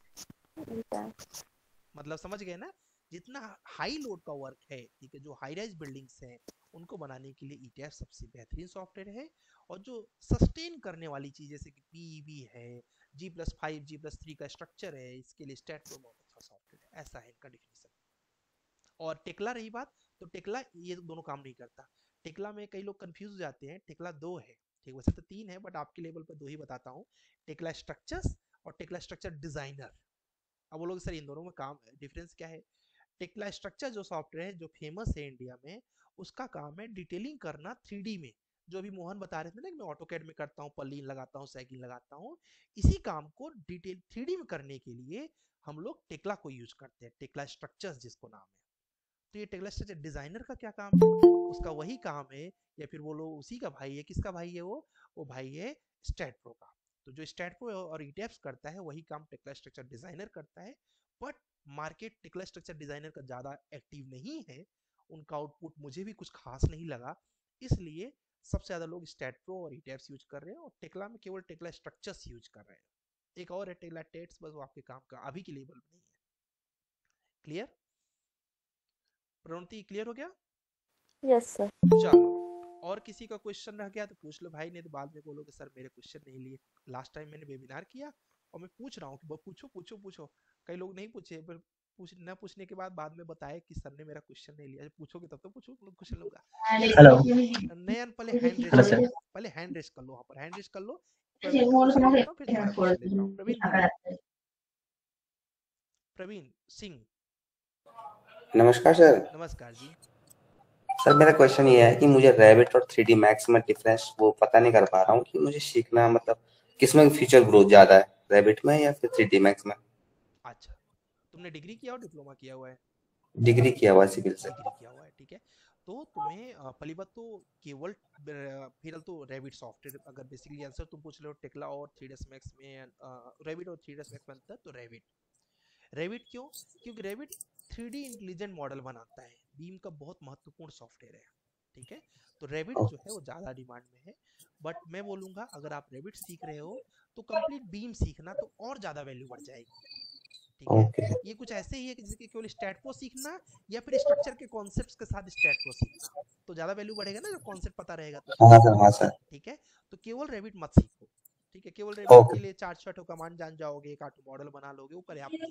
मतलब समझ गए ना, जितना हाई लोड का वर्क है, ठीक है, जो हाई राइज बिल्डिंग्स हैं उनको बनाने के लिए ईटीएफ सबसे बेहतरीन सॉफ्टवेयर है। और जो सस्टेन करने वाली चीज जैसे कि पीईवी है, G plus five G plus three का स्ट्रक्चर है, इसके लिए स्टैट्रो बहुत अच्छा सॉफ्टवेयर है। ऐसा है इनका डिफिनेशन। और टेक्ला रही बात, तो टेक्ला ये दोनों काम नहीं करता। टेक्ला में कई लोग कंफ्यूज हो जाते हैं, टेक्ला दो है, ठीक, वैसे तो तीन है बट आपके लेवल पर दो ही बताता हूँ। टेक्ला स्ट्रक्चर्स और टेक्ला स्ट्रक्चर डिजाइनर। अब वो लोग सर इन दोनों में काम डिफरेंस क्या है? टेक्ला स्ट्रक्चर जो सॉफ्टवेयर है जो फेमस है इंडिया में, उसका काम है डिटेलिंग करना थ्री डी में। जो अभी मोहन बता रहे थे ना, मैं ऑटोकैड में करता हूँ, पलीन लगाता हूँ, सैगिन लगाता हूँ, इसी काम को डिटेल थ्री डी में करने के लिए हम लोग टेक्ला को यूज करते हैं, टेक्ला स्ट्रक्चर्स जिसको नाम है। तो ये टेक्ला स्ट्रक्चर डिजाइनर का क्या काम है? उसका वही काम है, या फिर बोलो उसी का भाई है। किसका भाई है वो? वो भाई है स्टैट्रो का। तो जो स्टैट्रो और ईटेफ्स करता है वही काम टेक्ला स्ट्रक्चर डिजाइनर करता है। But market Tekla structure designer का ज्यादा एक्टिव नहीं है, उनका आउटपुट मुझे भी कुछ खास नहीं लगा, इसलिए सबसे ज्यादा लोग स्टैट्रो और ईटेफ्स यूज कर रहे हैं और टेक्ला में केवल टेक्ला स्ट्रक्चर्स यूज कर रहे हैं। एक और है टेक्ला टेट्स, बस वो आपके काम का अभी के लेवल नहीं है। क्लियर? प्रणति क्लियर हो गया? Yes sir. चलो, और किसी का क्वेश्चन रह गया तो पूछ लो भाई, नहीं तो बाद में बोलोगे सर मेरे क्वेश्चन नहीं लिए। लास्ट टाइम मैंने वेबिनार किया और मैं पूछ रहा हूँ कि पूछो पूछो पूछो, कई लोग नहीं पूछे, पर पूछ न पूछने के बाद बाद में बताए कि सर ने मेरा क्वेश्चन नहीं लिया। पूछोगे तब तो पूछो, क्वेश्चन लूंगा। हेलो नयन पहले हैंड रेस कर लो, पहले हैंड रेस कर लो, वहां पर हैंड रेस कर लो, प्रवीण को क्वेश्चन लेता हूं, फिर तुम्हारा क्वेश्चन लेता हूं। प्रवीण बोलो। प्रवीण सिंह। नमस्कार सर। नमस्कार जी। सर मेरा क्वेश्चन ये है कि मुझे रैबिट और थ्री डी मैक्स में डिफरेंस वो पता नहीं कर पा रहा हूँ कि मुझे सीखना, मतलब किसमें फ्यूचर ग्रोथ ज्यादा है, रैबिट में या फिर थ्री डी मैक्स में? अच्छा, तुमने डिग्री किया और डिप्लोमा किया हुआ है? डिग्री किया हुआ है सिविल से। डिग्री किया हुआ है, ठीक है। तो तुम्हें पहली बात तो केवल फिलहाल तो रैबिट सॉफ्टवेयर, अगर बेसिकली आंसर तुम पूछ रहे हो टेक्ला और थ्री डी एस मैक्स में, रैबिट और थ्री डी एस मैक्स में अंतर, तो रैबिट रैबिट क्यों? क्योंकि Revit three D intelligent model बनाता है, बीम का बहुत महत्वपूर्ण सॉफ्टवेयर है, ठीक है। तो रैबिट जो है वो ज्यादा डिमांड में है। बट मैं बोलूंगा अगर आप रैबिट सीख रहे हो तो कंप्लीट बीम सीखना, तो और ज्यादा वैल्यू बढ़ जाएगी, ठीक है। okay. ये कुछ ऐसे ही है कि जैसे केवल स्टैट्रो सीखना या फिर स्ट्रक्चर के कॉन्सेप्ट्स के साथ स्टैट्रो सीखना, तो ज्यादा वैल्यू बढ़ेगा ना, जब कॉन्सेप्ट पता रहेगा तो। हाँ सर, हाँ सर, ठीक है। तो केवल रैबिट मत सीखो, ठीक है। केवल रैबिट okay. के लिए चार छठो कमांड जान जाओगे, एक आठ मॉडल बना लोगे, वो पर्याप्त नहीं है।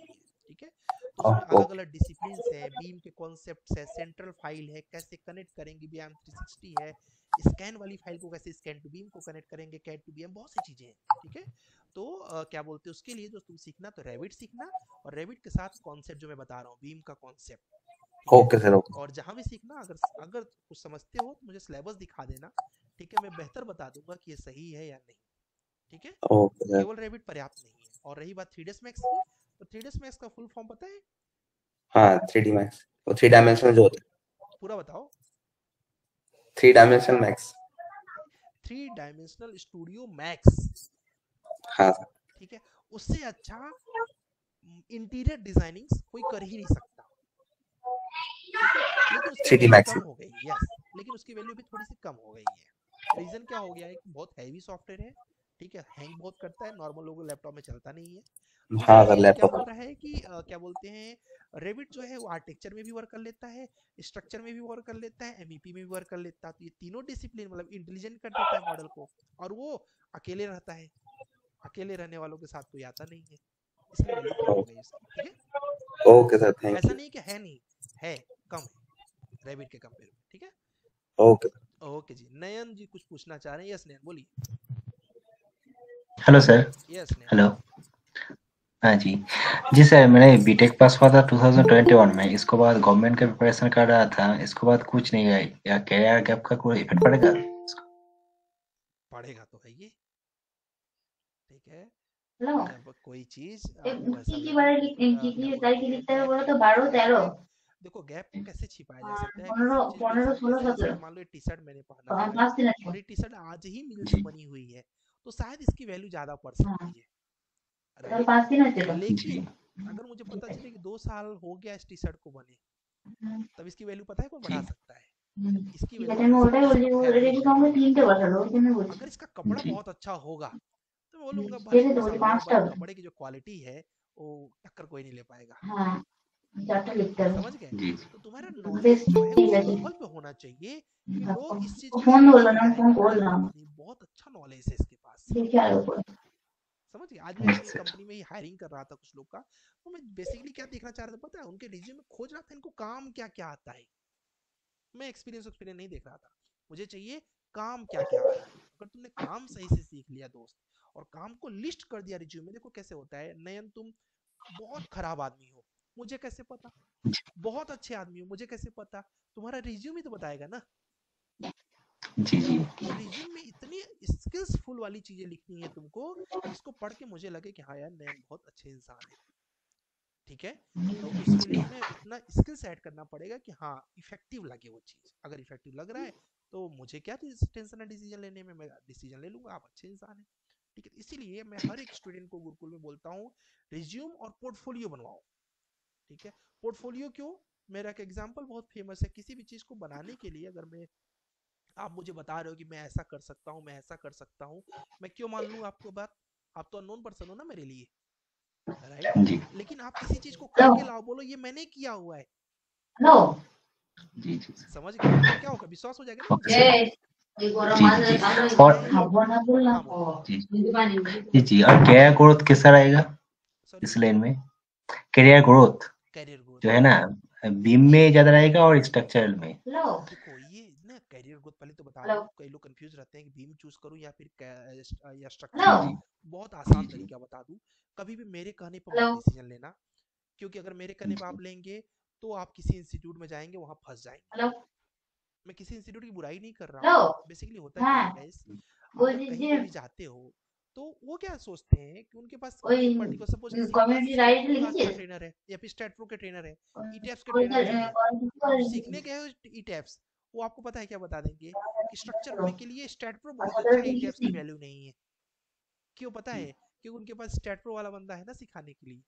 ठीक है। तो उसमें अलग ओके अलग डिसिप्लिन है, बीम के कॉन्सेप्ट है, सेंट्रल फाइल है, कैसे कनेक्ट करेंगे, बीएम थ्री सिक्सटी है, स्कैन वाली फाइल को कैसे स्कैन टू बीम को कनेक्ट करेंगे, कैट टू बीएम, बहुत सी चीजें हैं, ठीक है। तो अ, क्या बोलते हैं उसके लिए जो तुम सीखना तो रेविट सीखना, और रेविट के साथ कॉन्सेप्ट जो मैं बता रहा हूँ बीम का कॉन्सेप्ट, ठीक है। ओके सर ओके और जहां भी सीखना, अगर अगर कुछ समझते हो तो मुझे सिलेबस दिखा देना, ठीक है, मैं बेहतर बता दूंगा कि ये सही है या नहीं, ठीक है। ओके सर केवल रेविट पर्याप्त नहीं है। और रही बात थ्री डी एस मैक्स की, तो थ्री डी एस मैक्स का फुल फॉर्म पता है? हाँ थ्री डी मैक्स वो थ्री डायमेंशनल जो होता है पूरा बताओ। Three dimensional max three dimensional studio max, हाँ सर ठीक है। उससे अच्छा इंटीरियर डिजाइनिंग कोई कर ही नहीं सकता, ठीक है। लेकिन उसकी थ्री डी वैल्यू मैक्स कम हो गई, यस, लेकिन उसकी वैल्यू भी थोड़ी सी कम हो गई है। रीजन क्या हो गया है कि बहुत हैवी सॉफ्टवेयर है, ठीक है, हैंग बहुत करता है, नॉर्मल लोगों लैपटॉप में चलता नहीं है। दूसरा हाँ सर चीज क्या लैपटॉप हो रहा है कि अ, क्या बोलते हैं, रेविट जो है वो आर्किटेक्चर में भी वर्क कर लेता है, स्ट्रक्चर में भी वर्क कर लेता है, एमईपी में भी वर्क कर लेता है। तो ये तीनों डिसिप्लिन मतलब इंटेलिजेंट कर देता है मॉडल को, और वो अकेले रहता है, अकेले रहने वालों के साथ कोई आता नहीं है, इसलिए वैल्यू कम हो गई उसकी, ठीक है। ओके सर थैंक ऐसा यू नहीं कि है नहीं, है, कम है रेविट के कंपेयर में, ठीक है। ओके ओके जी, नयन जी कुछ पूछना चाह रहे हैं? यस नयन बोलिए। Hello sir. Yes Nayan. Hello. हाँ जी जी सर, मैंने बीटेक पास हुआ था टू थाउजेंड ट्वेंटी वन में। इसके बाद गवर्नमेंट का प्रिपरेशन कर रहा था, इसके बाद कुछ नहीं है। या कैरियर गैप का कोई इफेक्ट पड़ेगा? पढ़ेगा तो है ये, ठीक है। হ্যালো जब कोई चीज এ आपको ऐसा কি কি लगे বারে कि কি अ, কি क्या কি बोलते তারিখে हैं লিখতে হবে गैप বলো है, তো बारह तो तेरह गैप, देखो गैप को कैसे छिपाया जा सकता है, পনেরো किसी भी चीज को পনেরো ষোলো एग्जाम्पल, सत्रह जैसे मान लो ये टी शर्ट मैंने पहना हाँ, हुआ है, पाँच दिन আছে और ये टी शर्ट आज ही मिल जी से बनी हुई है, तो शायद इसकी वैल्यू ज्यादा पड़ हाँ सकती है, তাহলে राइट। पाँच दिन আছে তো जी लेकिन अगर मुझे पता चले कि दो साल हो गया इस टी शर्ट को बने, तब इसकी वैल्यू पता है कौन बढ़ा जी सकता है? হুম, इसकी ঠিক वैल्यू আছে আমি बढ़ा सकता ওটাই है বলছি इसका ও फैब्रिक রেডি बढ़ा সঙ্গে सकता তিনটে है। বসালো ওই জন্য বলছি अगर इसका कपड़ा जी बहुत अच्छा होगा तो मैं बोलूंगा भले ঠিক ही আছে दो তো साल বলছি हो गया, पाँचটা बट হবে कपड़े की जो क्वालिटी है वो टक्कर कोई नहीं ले पाएगा, हाँ चारटा लिखते হবে समझ गए। जी तो तुम्हारा বেশ नॉलेज जो है ঠিক उस আছে लेवल पे होना चाहिए कि लोग इस चीज ও के ফোন बारे में ধরলো না আমি समझाएं ফোन कि भाई করলাম नहीं बहुत अच्छा नॉलेज है इसके पास, দেখি আর উপরে समझ गए। आज मैं यस अपनी सर कंपनी में ही हायरिंग कर रहा था कुछ लोग का, तो मैं बेसिकली क्या देखना चाह रहा था पता है, उनके रिज्यूम में खोज रहा था इनको काम क्या क्या आता है। मैं एक्सपीरियंस एक्सपीरियंस नहीं देख रहा था, मुझे चाहिए काम क्या क्या आ रहा है। अगर तुमने काम सही से सीख लिया दोस्त, और काम को लिस्ट कर दिया रिज्यूम में, देखो कैसे होता है। नयन तुम बहुत खराब आदमी हो, मुझे कैसे पता? बहुत अच्छे आदमी हो, मुझे कैसे पता? तुम्हारा रिज्यूम ही तो बताएगा ना। जी जी तो रिज्यूम में इतनी स्किल्सफुल वाली चीजें लिखनी है तुमको, जिसको पढ़ के मुझे लगे कि हाँ यार नयन बहुत अच्छे इंसान है, ठीक है। तो उसके लिए हमें उतना स्किल्स ऐड करना पड़ेगा कि हाँ इफेक्टिव लगे वो चीज। अगर इफेक्टिव लग रहा है तो मुझे क्या टेंशन है डिसीजन लेने में, मैं डिसीजन ले लूंगा, आप अच्छे इंसान हैं, ठीक है। इसीलिए मैं हर एक स्टूडेंट को गुरुकुल में बोलता हूँ रिज्यूम और पोर्टफोलियो बनवाओ, ठीक है। पोर्टफोलियो क्यों? मेरा एक एग्जांपल बहुत फेमस है। किसी भी चीज को बनाने के लिए अगर मैं, आप मुझे बता रहे हो कि मैं ऐसा कर सकता हूँ, मैं ऐसा कर सकता हूँ, मैं क्यों मान लूँ आपको बात? आप तो अननोन पर्सन हो ना मेरे लिए, राइट। जी लेकिन आप किसी चीज को हेलो करके लाओ, बोलो ये मैंने किया हुआ है, हेलो जी जी समझ गए, तो क्या होगा? विश्वास हो जाएगा ना ओके मुझे। सर এই এই গরম जी মাঝে जी কালো जी और मैं, খাবো না বললাম हाँ ও बोलो जी কিন্তু পানি जी जी और कैरियर ग्रोथ कैसा रहेगा सॉरी, इस लाइन में? Career growth career growth. जो है ना, बीम में ज्यादा रहेगा और स्ट्रक्चरल में? हेलो देखो ये ना कैरियर ग्रोथ पहले तो बता हेलो दूं, कई लोग कंफ्यूज रहते हैं कि बीम चूज करूं या फिर कै- या स्ट्रक्चर। हेलो जी जी बहुत जी आसान जी तरीका बता दूं, कभी भी मेरे कहने पर हेलो मत डिसीजन लेना, क्योंकि अगर मेरे कहने पर जी आप लेंगे तो आप किसी इंस्टीट्यूट में जाएंगे, वहां फंस जाएंगे। हेलो मैं किसी इंस्टीट्यूट की बुराई नहीं कर रहा हेलो हूँ, बेसिकली होता क्या হ্যাঁ है गाइस, अगर বলছি कहीं যে पे भी जाते हो तो वो क्या सोचते हैं कि उनके पास ওই एक पर्टिकुलर, सपोज किसी के पास কমিউনিটি राइट स्टैट्रो का अच्छा লিখেছিস ट्रेनर है या फिर स्टैट्रो के ट्रेनर है, ईटैप्स के ওইটা ट्रेनर नहीं है, आप सीखने লিখেছিস गए हो ईटैप्स, वो आपको पता है क्या बता देंगे कि स्ट्रक्चर हेलो में के लिए स्टैट्रो बहुत আচ্ছা अच्छा है, লিখিস ईटैप्स নি की वैल्यू नहीं है। क्यों पता है? क्योंकि उनके पास स्टैट्रो वाला बंदा है ना सिखाने के लिए,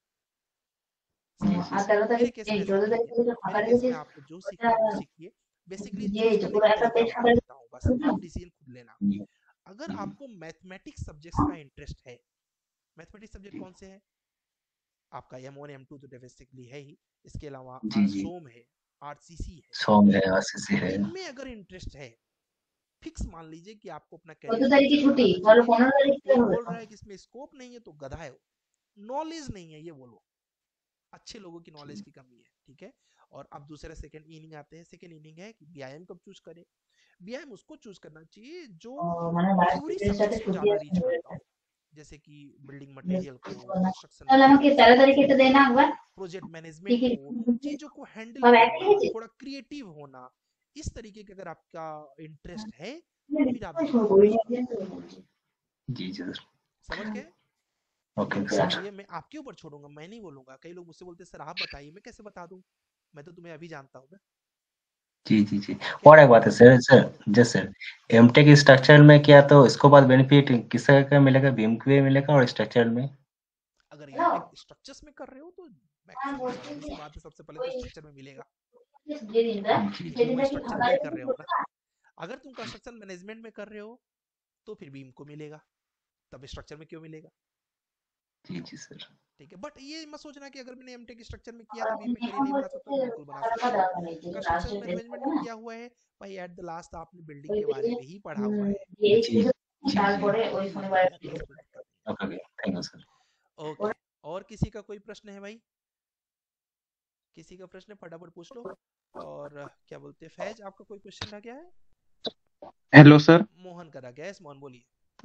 समझ আর गए। তেরো मेरे তারিখ केस में এই ऐसा चौदह नहीं तारीখ है, থেকে ফাঁকা मेरे केस में রেখেছিস आपको जो ওটা सीखना है वो सीखिए। बेसिकली যে चूज करने পুরো का একটা तरीका পেज बता ফাঁকা देता हूँ, बस आप डिसीजन खुद लेना। जी अगर जी आपको मैथमेटिक्स सब्जेक्ट्स का इंटरेस्ट है, मैथमेटिक्स सब्जेक्ट कौन से हैं आपका? एम वन एम टू तो बेसिकली है ही, इसके अलावा जी आर जी सोम है, आरसीसी है, सॉन्ग है, आरसीसी है। इनमें अगर इंटरेस्ट है, फिक्स मान लीजिए कि आपको अपना কত कैरियर তারিখে फ्यूचर ছুটি बनाना বলো चाहिए। পনেরো তারিখ कोई থেকে হবে बोल তো रहा है कि इसमें स्कोप नहीं है तो गधा है, नॉलेज नहीं है ये बोलो, अच्छे लोगों की नॉलेज की कमी है, ठीक है। और अब दूसरा सेकंड इनिंग आते हैं। सेकंड इनिंग है कि बीआईएम कब चूज करें। बीआईएम उसको चूज करना चाहिए जो মানে লাস্ট थ्योरी প্রিপারের সাথে सब्जेक्ट्स को ছুটি ज्यादा रीच আছে करता हो, जैसे कि बिल्डिंग मटेरियल को, कंस्ट्रक्शन তাহলে আমাকে তেরো मैथमेटिक्स তারিখে को, এটা দেয় ना একবার प्रोजेक्ट কি मैनेजमेंट কি को, चीजों को हैंडल সব এক करना, লিখেছি थोड़ा क्रिएटिव होना, इस तरीके का अगर आपका इंटरेस्ट है फिर आप শুরু बीआईएम করি चूज करो। जी सर। समझ गए। ओके ठीक सर। है, ये मैं आपके ऊपर छोड़ूंगा, मैं नहीं बोलूंगा। कई लोग मुझसे बोलते हैं सर आप बताइए, मैं कैसे बता दूं, मैं तो तुम्हें अभी जानता हूँ ना। जी जी जी। ठीक है। और एक बात है सर, सर जी सर, एमटेक स्ट्रक्चर में किया तो इसको बाद बेनिफिट किसका का मिलेगा, बीएम को भी मिलेगा और स्ट्रक्चर में? अगर एमटेक स्ट्रक्चर्स में कर रहे हो तो मैक्सिमम ऑब्वियस सी बात है, सबसे पहले तो स्ट्रक्चर में मिलेगा, যেদিনটা क्योंकि तुम সেদিনটা কি स्ट्रक्चर ফাঁকা में ही রেখে कर रहे हो করতে ना। না अगर तुम कंस्ट्रक्शन मैनेजमेंट में कर रहे हो तो फिर बीम को मिलेगा, तब स्ट्रक्चर में क्यों मिलेगा। जी जी सर। ठीक है, बट ये मत सोचना कि अगर मैंने एमटेक स्ट्रक्चर में किया আর तो बीम আপনি में करियर এখন नहीं बना হচ্ছে सकता, যে बिल्कुल बना টাকাটা सकते हो। দেওয়া নেই যে कंस्ट्रक्शन লাস্টের बेस्ट मैनेजमेंट থাকে में না किया हुआ है भाई, एट द लास्ट आपने बिल्डिंग ওই के बारे में ही पढ़ा हुआ है, দিয়ে जी जी जी। তারপরে ওই तो শনিবার बढ़िया, तो उसमें कोई दिक्कत नहीं ओके थैंक यू सर। है। ओके, और किसी का कोई प्रश्न है भाई, किसी का प्रश्न है फटाफट पूछ लो। और क्या बोलते हैं फैज, आपका कोई क्वेश्चन रह गया है। Hello sir. मोहन का रह गया है, मोहन बोलिए।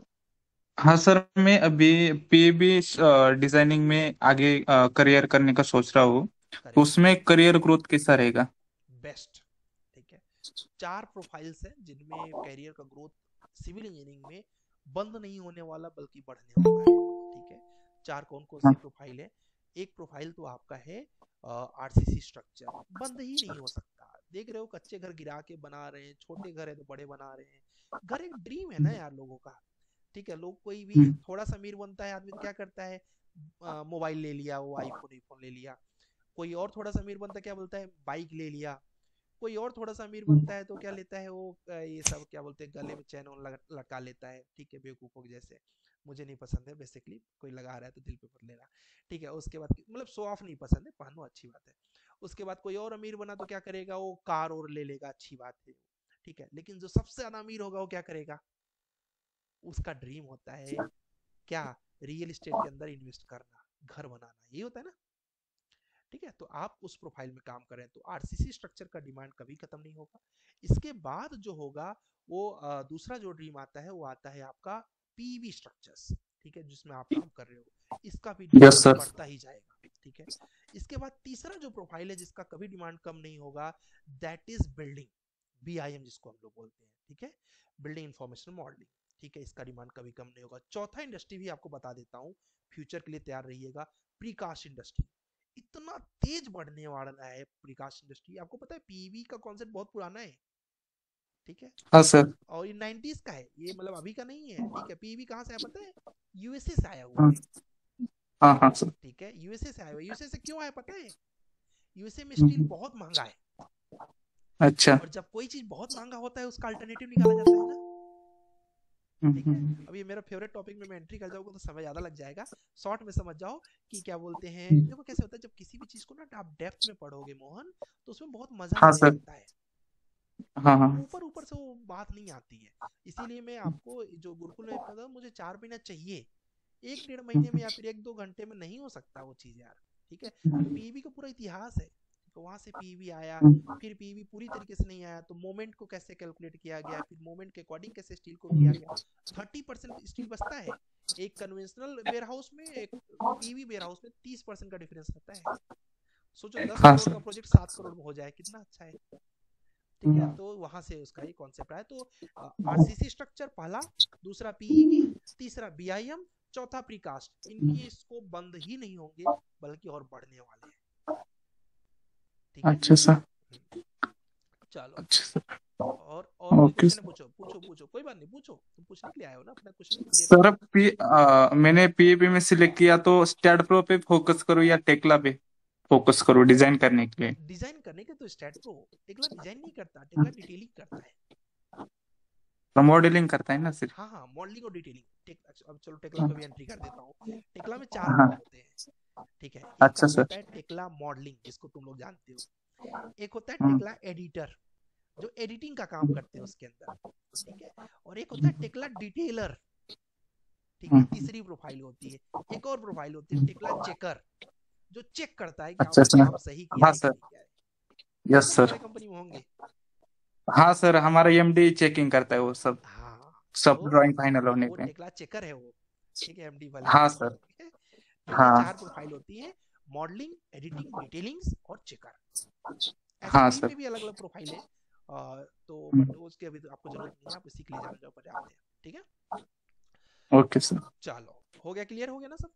हाँ सर, मैं अभी पीबी डिजाइनिंग में आगे करियर करने का सोच रहा हूँ, तो करेक्ट, उसमें करियर ग्रोथ कैसा रहेगा? बेस्ट। ठीक है, चार प्रोफाइल्स हैं जिनमें कैरियर का ग्रोथ सिविल इंजीनियरिंग में बंद नहीं होने वाला बल्कि बढ़ने वाला है। ठीक है, चार कौन कौन सी प्रोफाइल है। एक प्रोफाइल तो आपका है आरसीसी स्ट्रक्चर, बंद ही नहीं हो सकता। देख रहे हो कच्चे घर गिरा के बना रहे हैं, छोटे घर है तो बड़े बना रहे हैं। घर एक ड्रीम है ना यार लोगों का। ठीक है, लोग कोई भी थोड़ा सा अमीर बनता है आदमी तो क्या करता है, मोबाइल ले लिया, वो आईफोन आईफोन ले लिया। कोई और थोड़ा सा अमीर बनता है क्या बोलता है, बाइक ले लिया। कोई और थोड़ा सा अमीर बनता है तो क्या लेता है वो, ये सब क्या बोलते हैं, गले में चैन लटका लेता है। ठीक है, बेवकूफों जैसे, मुझे नहीं पसंद है बेसिकली, कोई लगा रहा है तो दिल पे मत लेना। ठीक है, उसके बाद मतलब शो ऑफ नहीं पसंद है, पहनो अच्छी बात है। उसके बाद कोई और अमीर बना तो क्या करेगा, वो कार और ले लेगा, अच्छी बात है। ठीक है, लेकिन जो सबसे ज्यादा अमीर होगा वो क्या करेगा, उसका ड्रीम होता है क्या, रियल एस्टेट के अंदर इन्वेस्ट करना, घर बनाना, ये होता है ना। ठीक है, तो आप उस प्रोफाइल में काम करें तो आरसीसी स्ट्रक्चर का डिमांड कभी खत्म नहीं होगा। इसके बाद जो होगा वो आ, दूसरा जो ड्रीम आता है वो आता है आपका पीवी स्ट्रक्चर्स। ठीक है, जिसमें आप काम कर रहे हो, इसका भी डिमांड yes, बढ़ता ही जाएगा। ठीक है, इसके बाद तीसरा जो प्रोफाइल है जिसका कभी डिमांड कम नहीं होगा, दैट इज बिल्डिंग, बीआईएम जिसको हम लोग बोलते हैं। ठीक है, बिल्डिंग इंफॉर्मेशन मॉडलिंग। ठीक है, इसका डिमांड कभी कम नहीं होगा। चौथा इंडस्ट्री भी आपको बता देता हूँ, फ्यूचर के लिए तैयार रहिएगा, प्रीकास्ट इंडस्ट्री। इतना तेज बढ़ने वाला है प्रीकास्ट इंडस्ट्री। आपको पता है पीवी का कॉन्सेप्ट बहुत पुराना है। ठीक है, हाँ सर, और ये नाइंटीज़ का है, ये मतलब अभी का नहीं है। ठीक है, पीवी कहाँ से आया पता है, यूएसए से आया हुआ है। हाँ हाँ सर। ठीक है, यूएसए से आया हुआ है। यूएसए से क्यों आया पता है, यूएसए में स्टील बहुत महंगा है। अच्छा, और जब कोई चीज बहुत महंगा होता है उसका अल्टरनेटिव निकाला जाता है ना। ठीक है, अब ये मेरा फेवरेट टॉपिक में मैं एंट्री कर जाऊंगा तो समय ज्यादा लग जाएगा, शॉर्ट में समझ जाओ कि क्या बोलते हैं। देखो कैसे होता है, जब किसी भी चीज को ना आप डेप्थ में पढ़ोगे मोहन, तो उसमें बहुत मजा हाँ आने सर, लगता है। हाँ हाँ ऊपर ऊपर से वो बात नहीं आती है। इसीलिए मैं आपको जो गुरुकुल में पढ़ा, मुझे चार महीना चाहिए, एक डेढ़ महीने में या फिर एक दो घंटे में नहीं हो सकता वो चीज यार। ठीक है, पीवी का पूरा इतिहास है, तो वहां से पीवी आया, फिर पीवी पूरी तरीके से नहीं आया तो मोमेंट को कैसे कैलकुलेट किया गया, फिर मोमेंट के अकॉर्डिंग कैसे स्टील को किया गया। थर्टी परसेंट स्टील बचता है एक कन्वेंशनल वेयर हाउस में, एक पीवी वेयर हाउस में तीस परसेंट का डिफरेंस रहता है। सोचो दस हाँ करोड़ सर, का प्रोजेक्ट सात करोड़ में हो जाए, कितना अच्छा है। ठीक है, तो वहां से उसका ये कॉन्सेप्ट आया। तो आरसीसी स्ट्रक्चर पहला, दूसरा पीईवी, तीसरा बीआईएम, चौथा प्रीकास्ट। इनकी स्कोप बंद ही नहीं होंगे बल्कि और बढ़ने वाले हैं। ठीक है, अच्छा सर, चलो। अच्छा सर, और और कोई ओके क्वेश्चन सर। पूछो पूछो पूछो, कोई बात नहीं, पूछो, तुम पूछने के लिए आए हो ना, अपना क्वेश्चन क्लियर सर करो। पी आ, मैंने पीएबी में सिलेक्ट किया तो स्टैट प्रो पे फोकस करूँ या टेक्ला पे फोकस करूँ डिजाइन करने के लिए? डिजाइन करने के तो स्टैट प्रो, टेक्ला डिजाइन नहीं करता, टेक्ला डिटेलिंग करता है। तो मॉडलिंग करता है ना सिर्फ? हाँ हाँ, मॉडलिंग और डिटेलिंग। टेक, अब चलो टेक्ला पे भी एंट्री कर देता हूँ। टेक्ला में चार हाँ, भाग होते हैं। ठीक है, एक अच्छा काम सर, होता है टेक्ला मॉडलिंग, जिसको तुम लोग जानते हो। एक होता है हाँ, टेक्ला एडिटर, जो एडिटिंग का काम करते हैं उसके अंदर। ठीक है, और एक होता है टेक्ला डिटेलर। ठीक है, तीसरी प्रोफाइल होती है। एक और प्रोफाइल होती है टेक्ला चेकर, जो चेक करता है कि हाँ अच्छा भाई सर। काम सही किया हाँ है कि सर। नहीं किया है। यस होंगे ना सर। हमारे कंपनी में होंगे। हाँ सर, हमारा एमडी चेकिंग करता है वो सब हाँ सब तो ड्राइंग फाइनल होने वो पे। टेक्ला चेकर है वो, ठीक है, एमडी वाले हाँ नहीं है, सर। ठीक है। तो ये हाँ। चार प्रोफाइल होती है, मॉडलिंग, एडिटिंग, डिटेलिंग्स और चेकर। ऐसे हाँ पी सर। में भी अलग अलग प्रोफाइल है, आ, तो बट हम्म, उसकी अभी तो आपको जरूरत नहीं है, आप सीख ले जाना जो पर्याप्त है, ठीक है। Okay sir. चलो हो गया, क्लियर हो गया ना सब।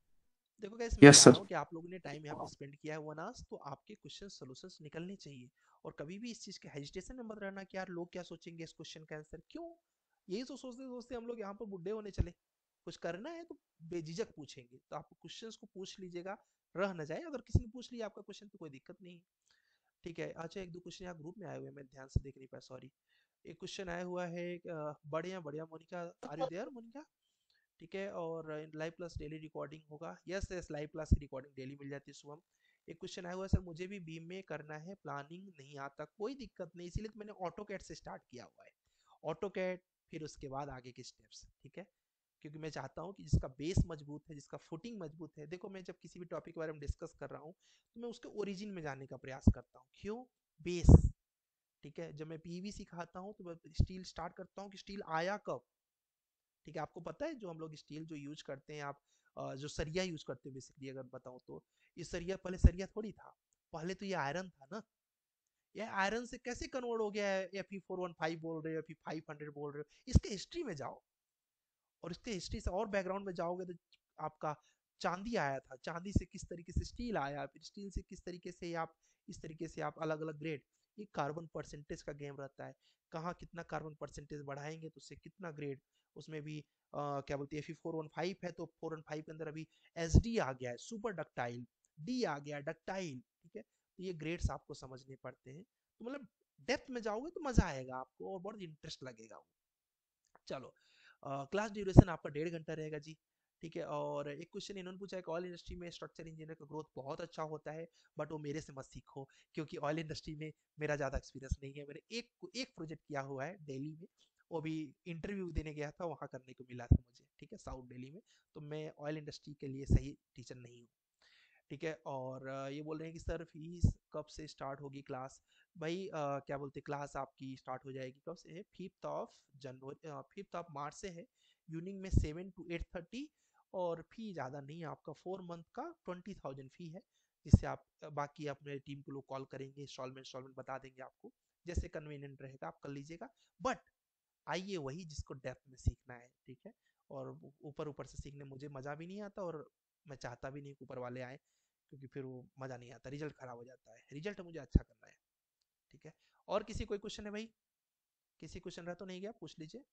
देखो गाइस मैं यस चाह सर। रहा हूँ कि आप लोगों ने टाइम यहाँ पे स्पेंड किया है वन आवर्स, तो आपके क्वेश्चन सॉल्यूशंस निकलने चाहिए। और कभी भी इस चीज के हेजिटेशन में मत रहना कि यार लोग क्या सोचेंगे इस क्वेश्चन का आंसर क्यों। यही तो सोचते सोचते हम लोग यहाँ पर बुढ़े होने चले। कुछ करना है तो बेझिझक पूछेंगे, तो आप क्वेश्चंस को पूछ लीजिएगा, रह न जाए। अगर किसी ने पूछ लिया आपका क्वेश्चन तो कोई दिक्कत नहीं, ठीक है। अच्छा एक दो क्वेश्चन यहाँ ग्रुप में आए हुए हैं, मैं ध्यान से देख नहीं पाया, सॉरी। एक क्वेश्चन आया हुआ है, अ, बढ़िया बढ़िया Monika, are you there Monika, ठीक है। और लाइव प्लस डेली रिकॉर्डिंग होगा, यस यस लाइव प्लस की रिकॉर्डिंग डेली मिल जाती है सुबह। एक क्वेश्चन आया हुआ है, सर मुझे भी बीम में करना है, प्लानिंग नहीं आता, कोई दिक्कत नहीं, इसीलिए तो मैंने ऑटो कैड से स्टार्ट किया हुआ है। ऑटो कैड, फिर उसके बाद आगे के स्टेप्स, ठीक है। क्योंकि मैं चाहता हूँ कि जिसका बेस मजबूत है, जिसका फुटिंग मजबूत है, देखो मैं जब किसी भी टॉपिक के बारे में डिस्कस कर रहा हूँ तो मैं उसके ओरिजिन में जाने का प्रयास करता हूँ, क्यों, बेस, ठीक है। जब मैं पीवी सिखाता हूँ तो मैं स्टील स्टार्ट करता हूँ कि स्टील आया कब, ठीक है। आपको पता है जो हम लोग स्टील जो यूज करते हैं, आप अ, जो सरिया यूज करते हैं बेसिकली अगर बताऊं तो, ये सरिया पहले सरिया थोड़ी था, पहले तो ये आयरन था ना। ये आयरन से कैसे कन्वर्ट हो गया है, F E four one five बोल रहे हो, एफ ई फाइव हंड्रेड बोल रहे हो, इसके हिस्ट्री में जाओ। और इसके हिस्ट्री से और बैकग्राउंड में जाओगे तो आपका चांदी आया था, चांदी से किस तरीके से स्टील आया, फिर स्टील से किस तरीके से आप इस तरीके से आप अलग अलग ग्रेड, ये कार्बन परसेंटेज का गेम रहता है। कहाँ कितना कार्बन परसेंटेज बढ़ाएंगे तो उससे कितना ग्रेड, उसमें भी आ, क्या बोलते हैं, फोर वन फाइव है तो फोर वन फाइव के अंदर अभी एस डी आ गया है, सुपर डक्टाइल, डी आ गया डक्टाइल, ठीक है। तो ये ग्रेड्स आपको समझने पड़ते हैं, तो मतलब डेप्थ में जाओगे तो मजा आएगा आपको और बहुत इंटरेस्ट लगेगा वो। चलो क्लास ड्यूरेशन आपका डेढ़ घंटा रहेगा जी, ठीक है। और एक क्वेश्चन इन्होंने पूछा है कि ऑयल इंडस्ट्री में स्ट्रक्चर इंजीनियर का ग्रोथ बहुत अच्छा होता है, बट वो मेरे से मत सीखो, क्योंकि ऑयल इंडस्ट्री में मेरा ज़्यादा एक्सपीरियंस नहीं है। मैंने एक एक प्रोजेक्ट किया हुआ है दिल्ली में, वो भी इंटरव्यू देने गया था, वहाँ करने को मिला था मुझे, ठीक है, साउथ दिल्ली में। तो मैं ऑयल इंडस्ट्री के लिए सही टीचर नहीं हूँ, ठीक है। और अ, ये बोल रहे हैं कि सर फीस कब से स्टार्ट होगी क्लास। भाई अ, क्या बोलते हैं, क्लास आपकी स्टार्ट हो जाएगी कब से है, fifth of January, fifth of March से है। इवनिंग में सेवन टू एट थर्टी। और फी ज़्यादा नहीं है, आपका फोर मंथ का ट्वेंटी थाउजेंड फी है, जिससे आप अ, बाकी अपने टीम को लोग कॉल करेंगे, इंस्टॉलमेंट इंस्टॉलमेंट बता देंगे आपको, जैसे कन्वीनियंट रहेगा आप कर लीजिएगा। बट आइए वही जिसको डेप्थ में सीखना है, ठीक है। और ऊपर ऊपर से सीखने मुझे मज़ा भी नहीं आता, और मैं चाहता भी नहीं कि ऊपर वाले आए, क्योंकि फिर वो मज़ा नहीं आता, रिजल्ट खराब हो जाता है, रिजल्ट मुझे अच्छा करना है, ठीक है। और किसी कोई क्वेश्चन है भाई, किसी क्वेश्चन रह तो नहीं गया, पूछ लीजिए,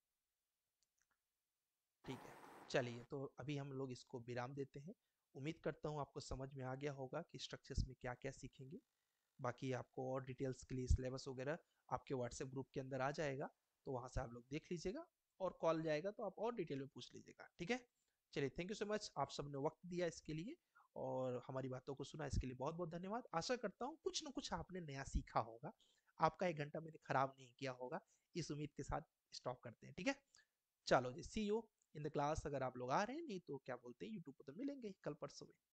ठीक है। चलिए तो अभी हम लोग इसको विराम देते हैं। उम्मीद करता हूँ आपको समझ में आ गया होगा कि स्ट्रक्चर्स में क्या क्या सीखेंगे। बाकी आपको और डिटेल्स के लिए सिलेबस वगैरह आपके व्हाट्सएप ग्रुप के अंदर आ जाएगा, तो वहाँ से आप लोग देख लीजिएगा, और कॉल जाएगा तो आप और डिटेल में पूछ लीजिएगा, ठीक है। चलिए थैंक यू सो मच, आप सबने वक्त दिया इसके लिए और हमारी बातों को सुना, इसके लिए बहुत बहुत धन्यवाद। आशा करता हूँ कुछ ना कुछ आपने नया सीखा होगा, आपका एक घंटा मैंने खराब नहीं किया होगा, इस उम्मीद के साथ स्टॉप करते हैं, ठीक है। चलो जी, see you in the class. अगर आप लोग आ रहे हैं, नहीं तो क्या बोलते हैं यूट्यूब पर तो मिलेंगे कल परसों में।